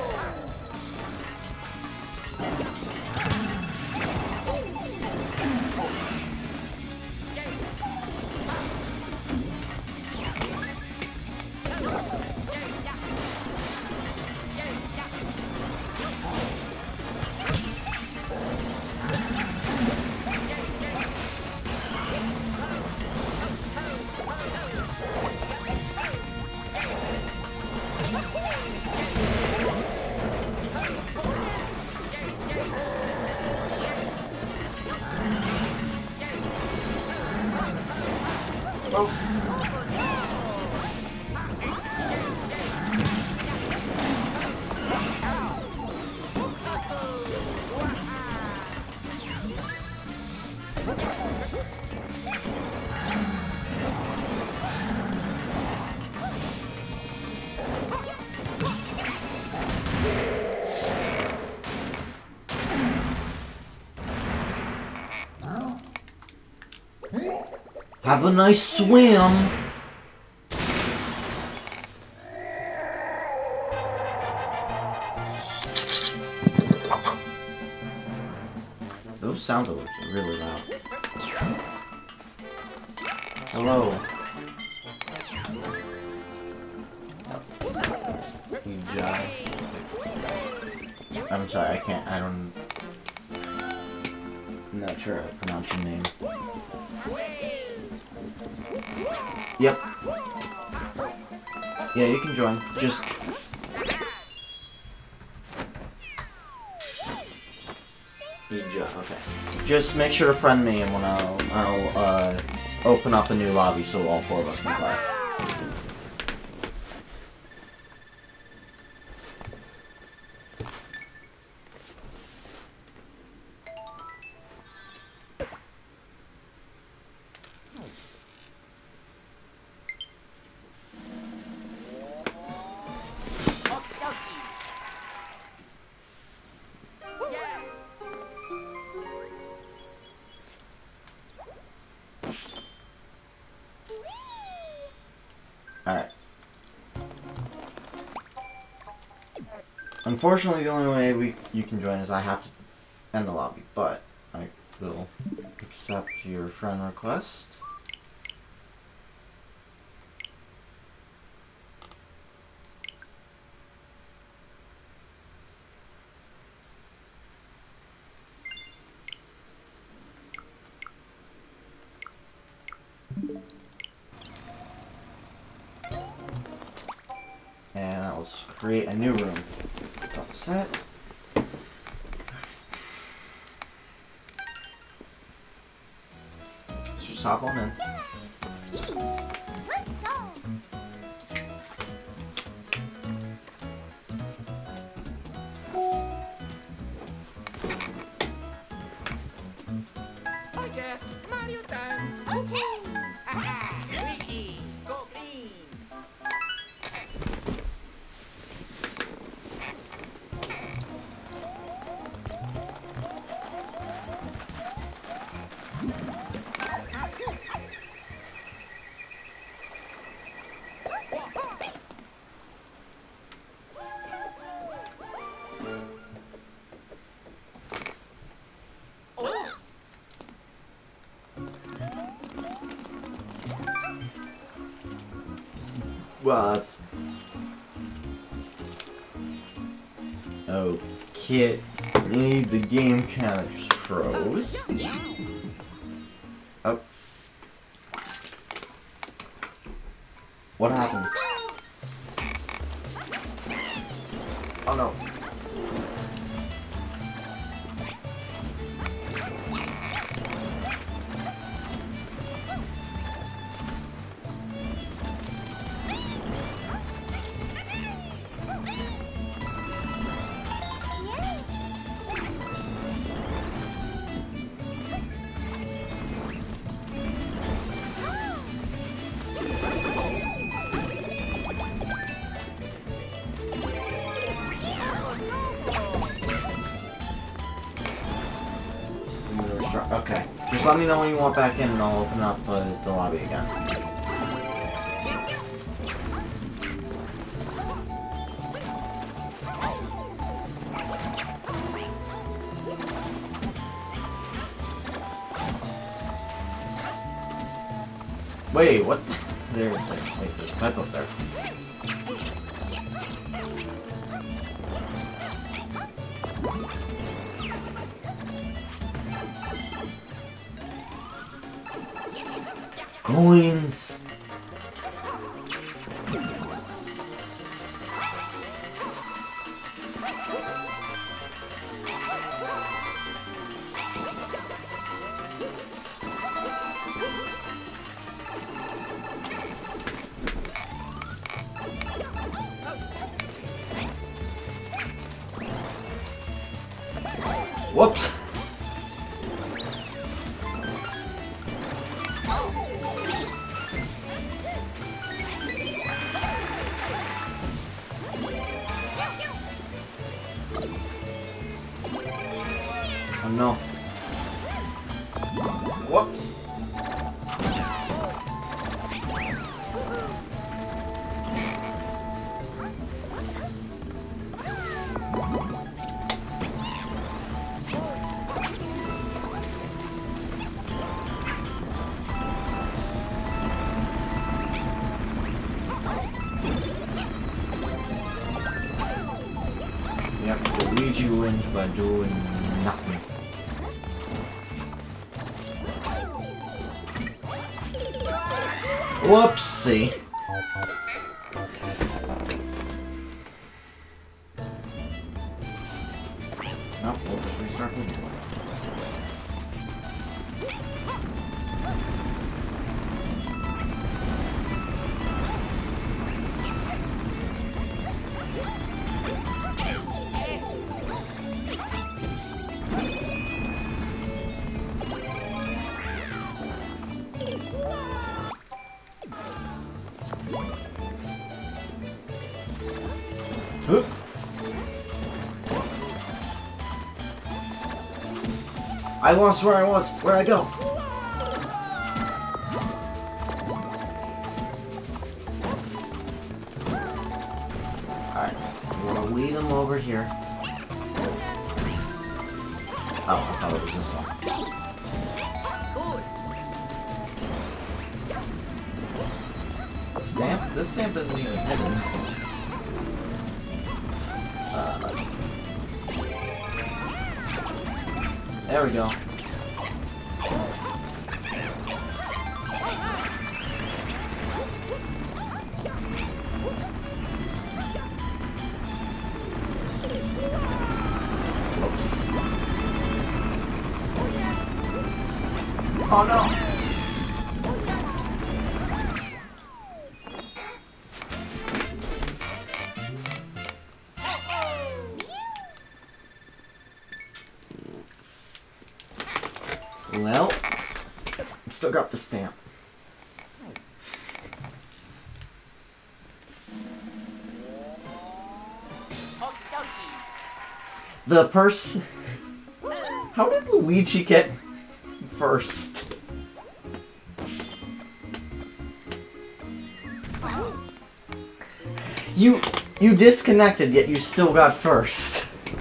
Have a nice swim. really loud. Hello. You jive. I'm sorry, I can't, I don't... I'm not sure how to pronounce your name. Yep. Yeah, you can join. Just... You jive, okay. Just make sure to friend me and when I'll, I'll uh, open up a new lobby so all four of us can play. Alright. Unfortunately, the only way we you can join is I have to end the lobby, but I will accept your friend request. And that will create a new room. Dot set. Let's just hop on in. Please, let's go. Oh yeah, Mario time. Okay. Luigi, go green. Well, that's... Oh, kid. The game kind of just froze. Oh. What happened? Oh no. Okay. Just let me know when you want back in and I'll open up uh, the lobby again. Wait, what? There's, wait, there's a pipe up there. Coins! Whoops! Oh no. Whoops. Luigi wins by doing nothing. Whoopsie. Oh, we'll just restart the game. Oop. I lost where I was. Where'd I go? Alright. I'm gonna lead him over here. Oh, I thought it was this one. Stamp? This stamp isn't even hidden. Uh, there we go. Oops. Oh no! Well, I've still got the stamp. The purse. How did Luigi get first? You you disconnected, yet you still got first.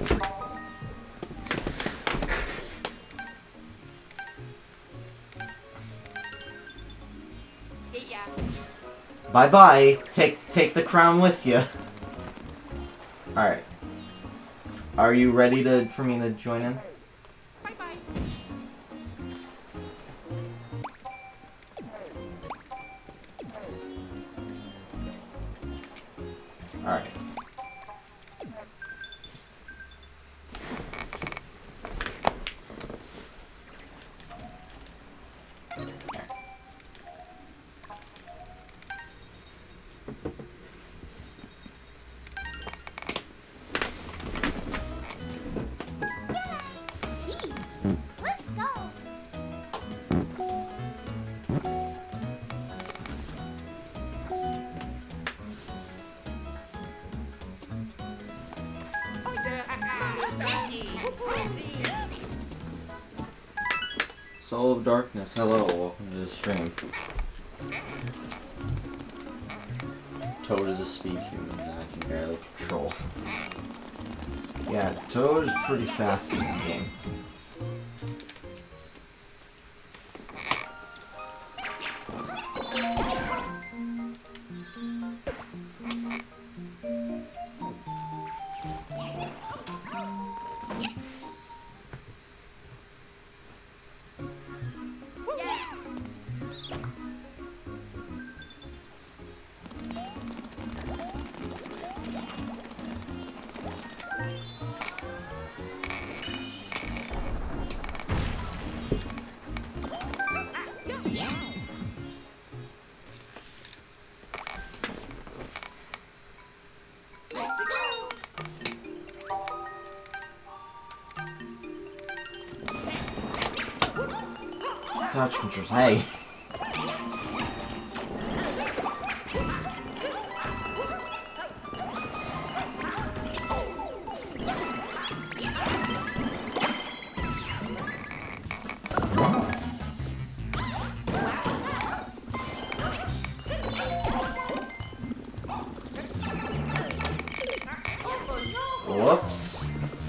Bye bye. Take take the crown with you. All right. Are you ready to for me to join in? Bye bye. All right. Let's go. Oh yeah. Luigi. Go green. Soul of Darkness, hello, welcome to the stream. Toad is a speed human that I can barely control. Yeah, Toad is pretty fast in this game. Let's go. Touch controls, hey! Whoops.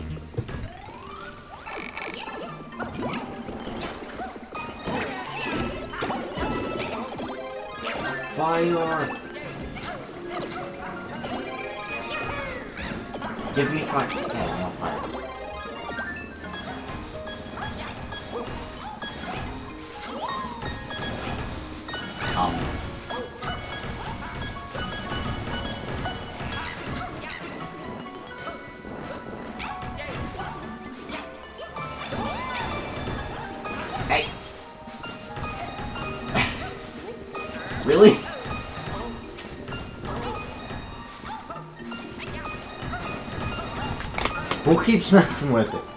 Fire! Give me fire. Yeah, no fire. Um. Hey. Really? Who keeps messing with it?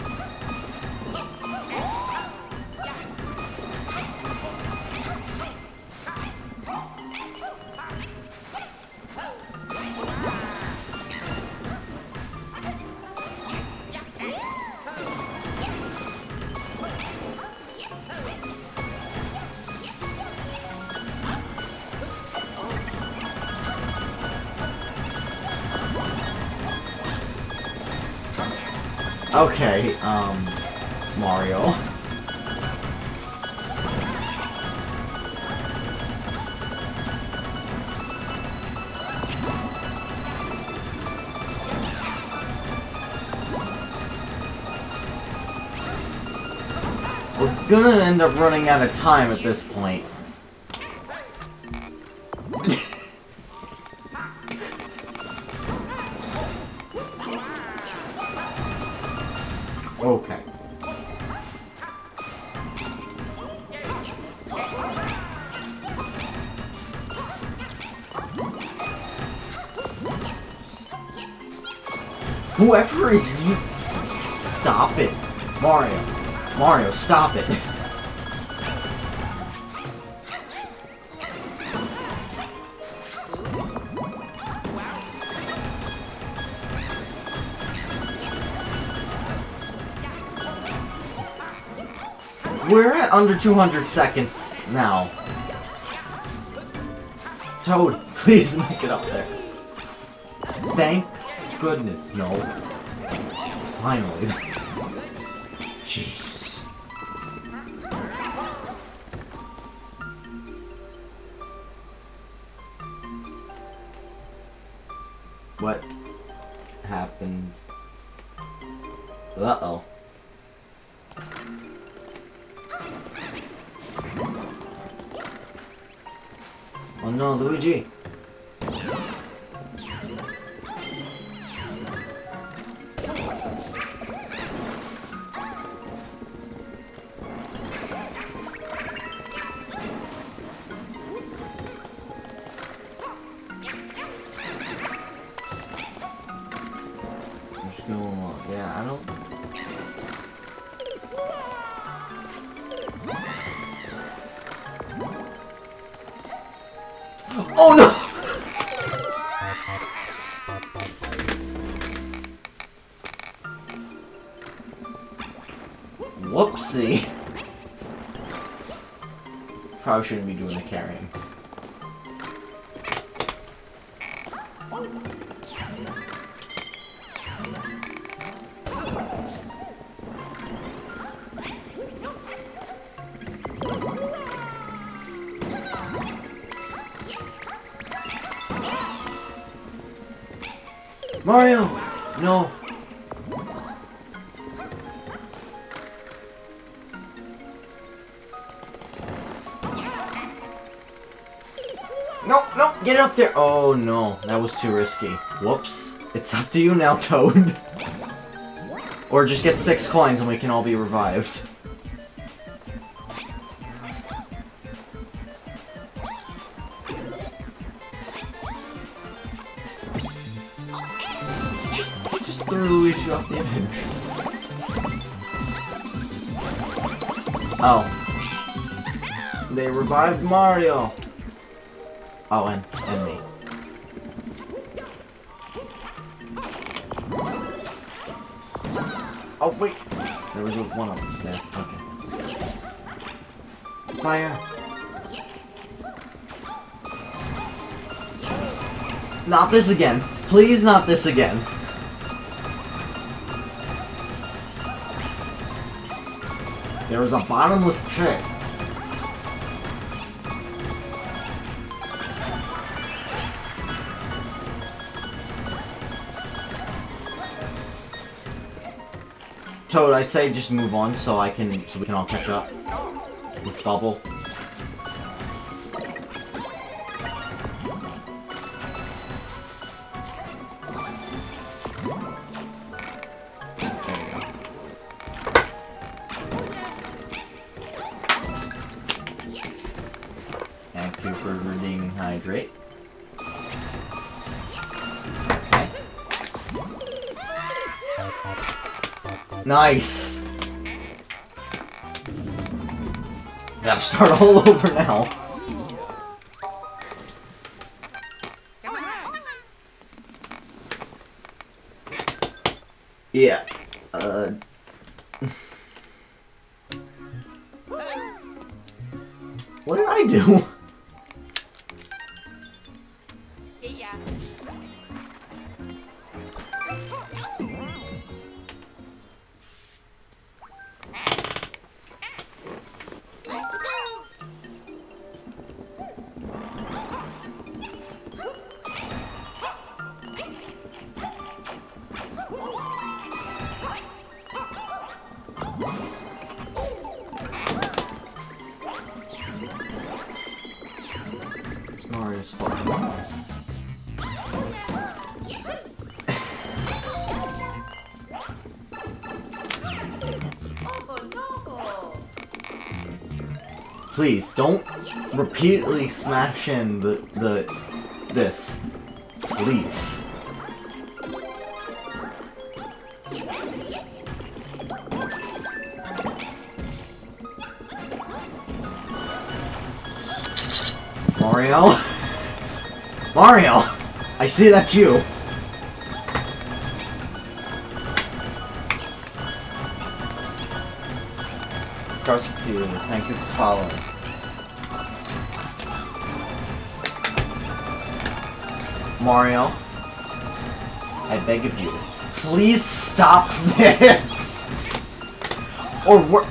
Okay, um, Mario. We're gonna end up running out of time at this point. Okay. Whoever is you, stop it, Mario. Mario, stop it. We're at under two hundred seconds now. Toad, please make it up there. Thank goodness. No. Finally. Jeez. What happened? Uh-oh. Oh no, Luigi! What's going on? Yeah, I don't... Oh no! Whoopsie. Probably shouldn't be doing the carrying. Mario! No! No, no, get up there! Oh no, that was too risky. Whoops. It's up to you now, Toad. Or just get six coins and we can all be revived. Just threw Luigi off the edge. Oh. They revived Mario! Oh, and, and me. Oh, wait! There was a, one of them there. Okay. Fire! Not this again! Please not this again! There was a bottomless pit. Toad, I say just move on so I can, so we can all catch up with Bubble. you for redeeming hydrate. Okay. Nice! Gotta start all over now. Yeah. Uh... What did I do? See ya. Mario's fault. Please don't repeatedly smash in the the this. Please. Mario? Mario! I see that's you! Trust you, thank you for following. Mario, I beg of you, please stop this! Or we're...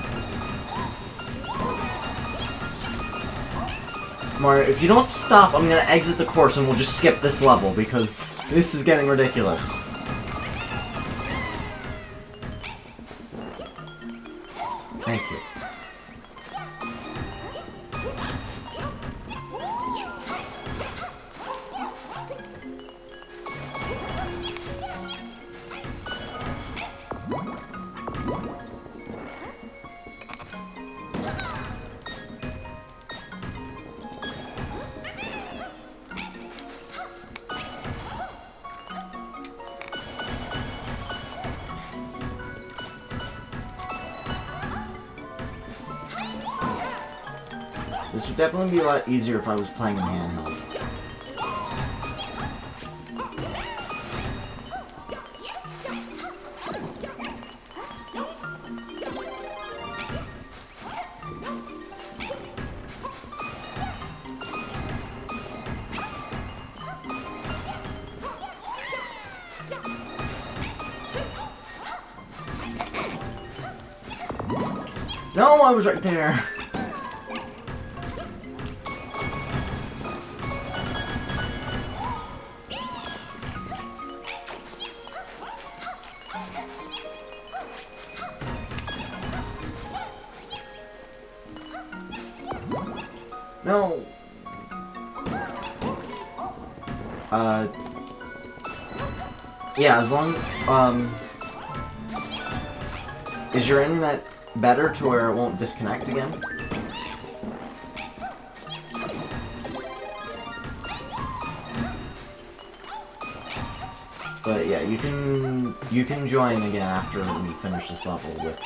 Mario, if you don't stop, I'm gonna exit the course and we'll just skip this level, because this is getting ridiculous. Thank you. This would definitely be a lot easier if I was playing in handheld. No, I was right there. No. Uh. Yeah, as long um. Is your internet better to where it won't disconnect again? But yeah, you can you can join again after we finish this level, which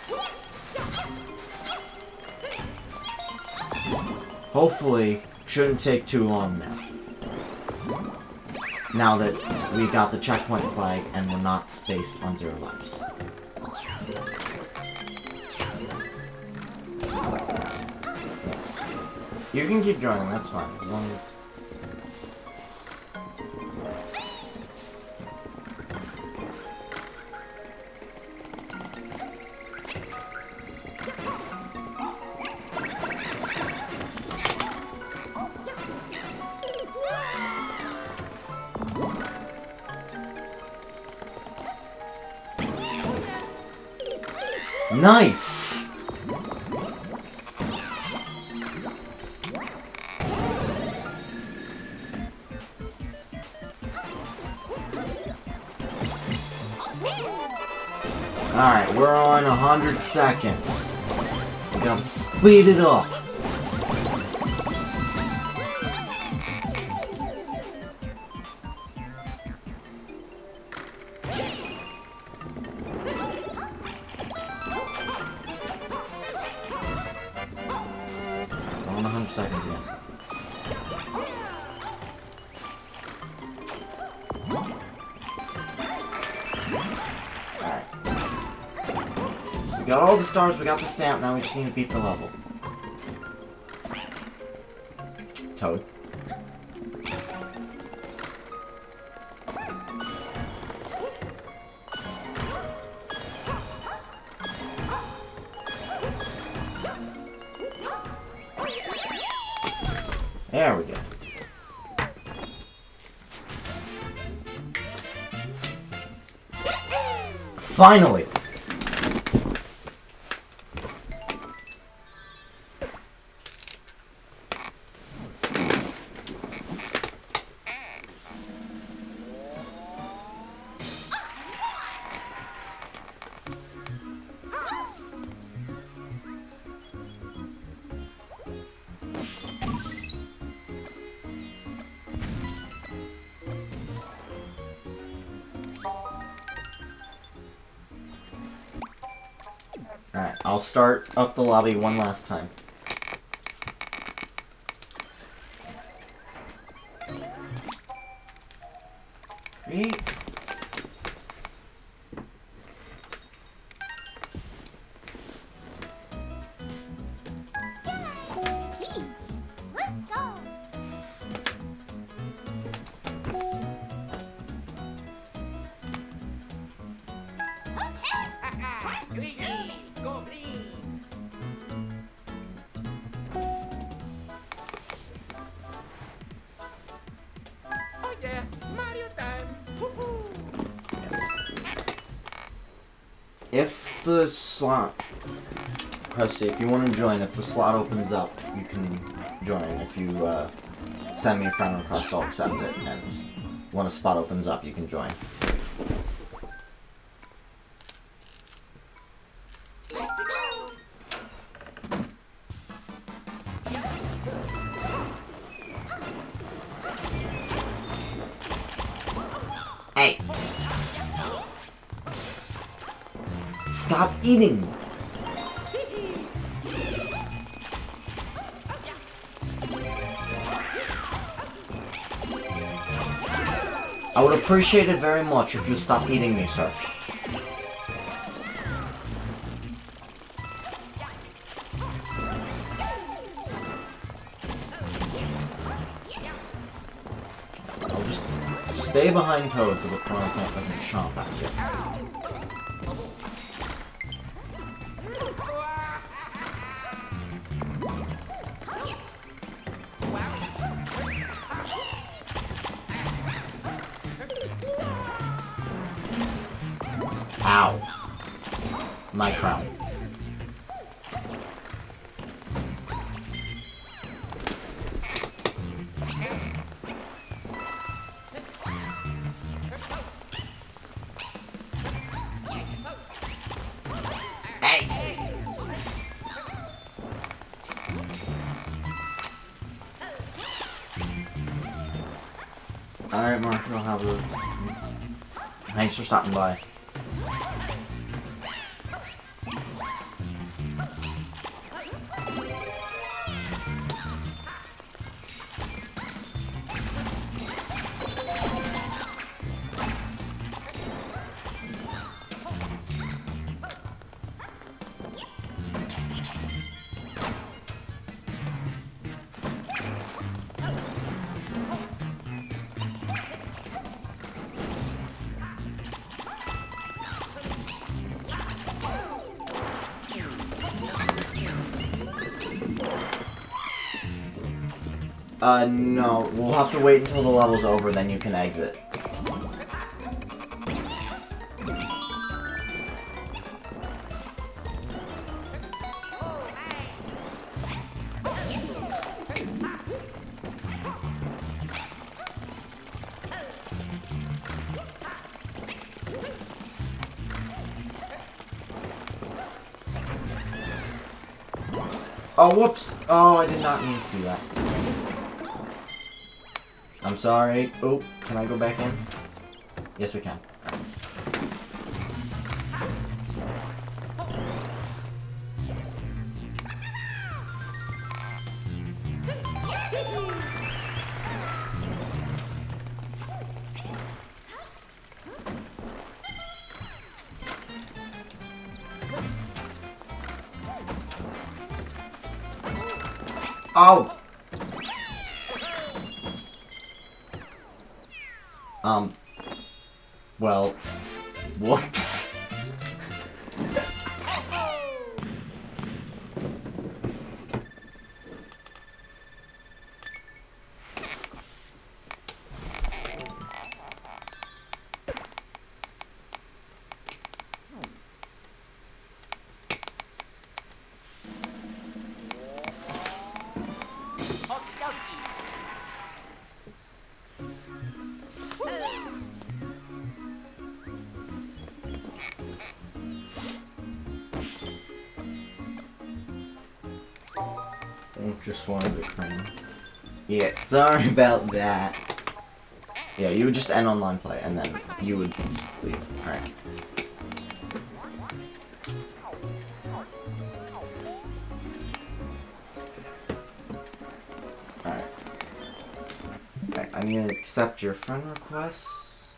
hopefully shouldn't take too long now. Now that we got the checkpoint flag and we're not based on zero lives. You can keep joining, that's fine. As long as nice! Alright, we're on a hundred seconds. We gotta speed it up. We got all the stars, we got the stamp, now we just need to beat the level. Toad. There we go. Finally! Alright, I'll start up the lobby one last time. Great. Peach, let's go. Green, go green. Oh yeah, Mario time. Woohoo! If the slot, press it, if you want to join, if the slot opens up, you can join. If you uh, send me a friend request, I'll accept it. And when a spot opens up, you can join. Let's go. Hey! Stop eating! I would appreciate it very much if you stop eating me, sir. I'll just stay behind Toad so the Chrono Plant doesn't chomp at you. Ow. My crown. Hey! Alright, Marshall, have a... Thanks for stopping by. Uh, no. We'll have to wait until the level's over, then you can exit. Oh, whoops! Oh, I did not mean to do that. I'm sorry. Oh, can I go back in? Yes, we can. Oh! Um. Well. Whoops. Just wanted to come. Yeah, sorry about that. Yeah, you would just end online play and then you would leave. Alright. Alright. Okay, I'm gonna accept your friend request.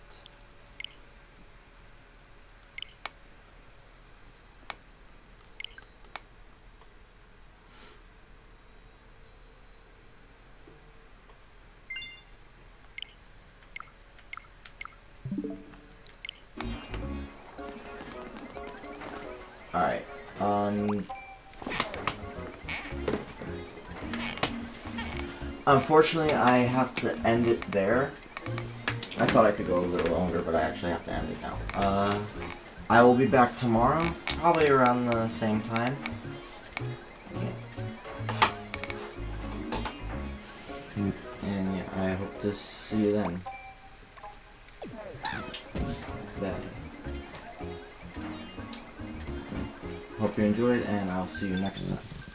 Alright, um... unfortunately, I have to end it there. I thought I could go a little longer, but I actually have to end it now. Uh, I will be back tomorrow, probably around the same time. Yeah. And yeah, I hope to see you then. Bye. Hope you enjoyed, and I'll see you next time.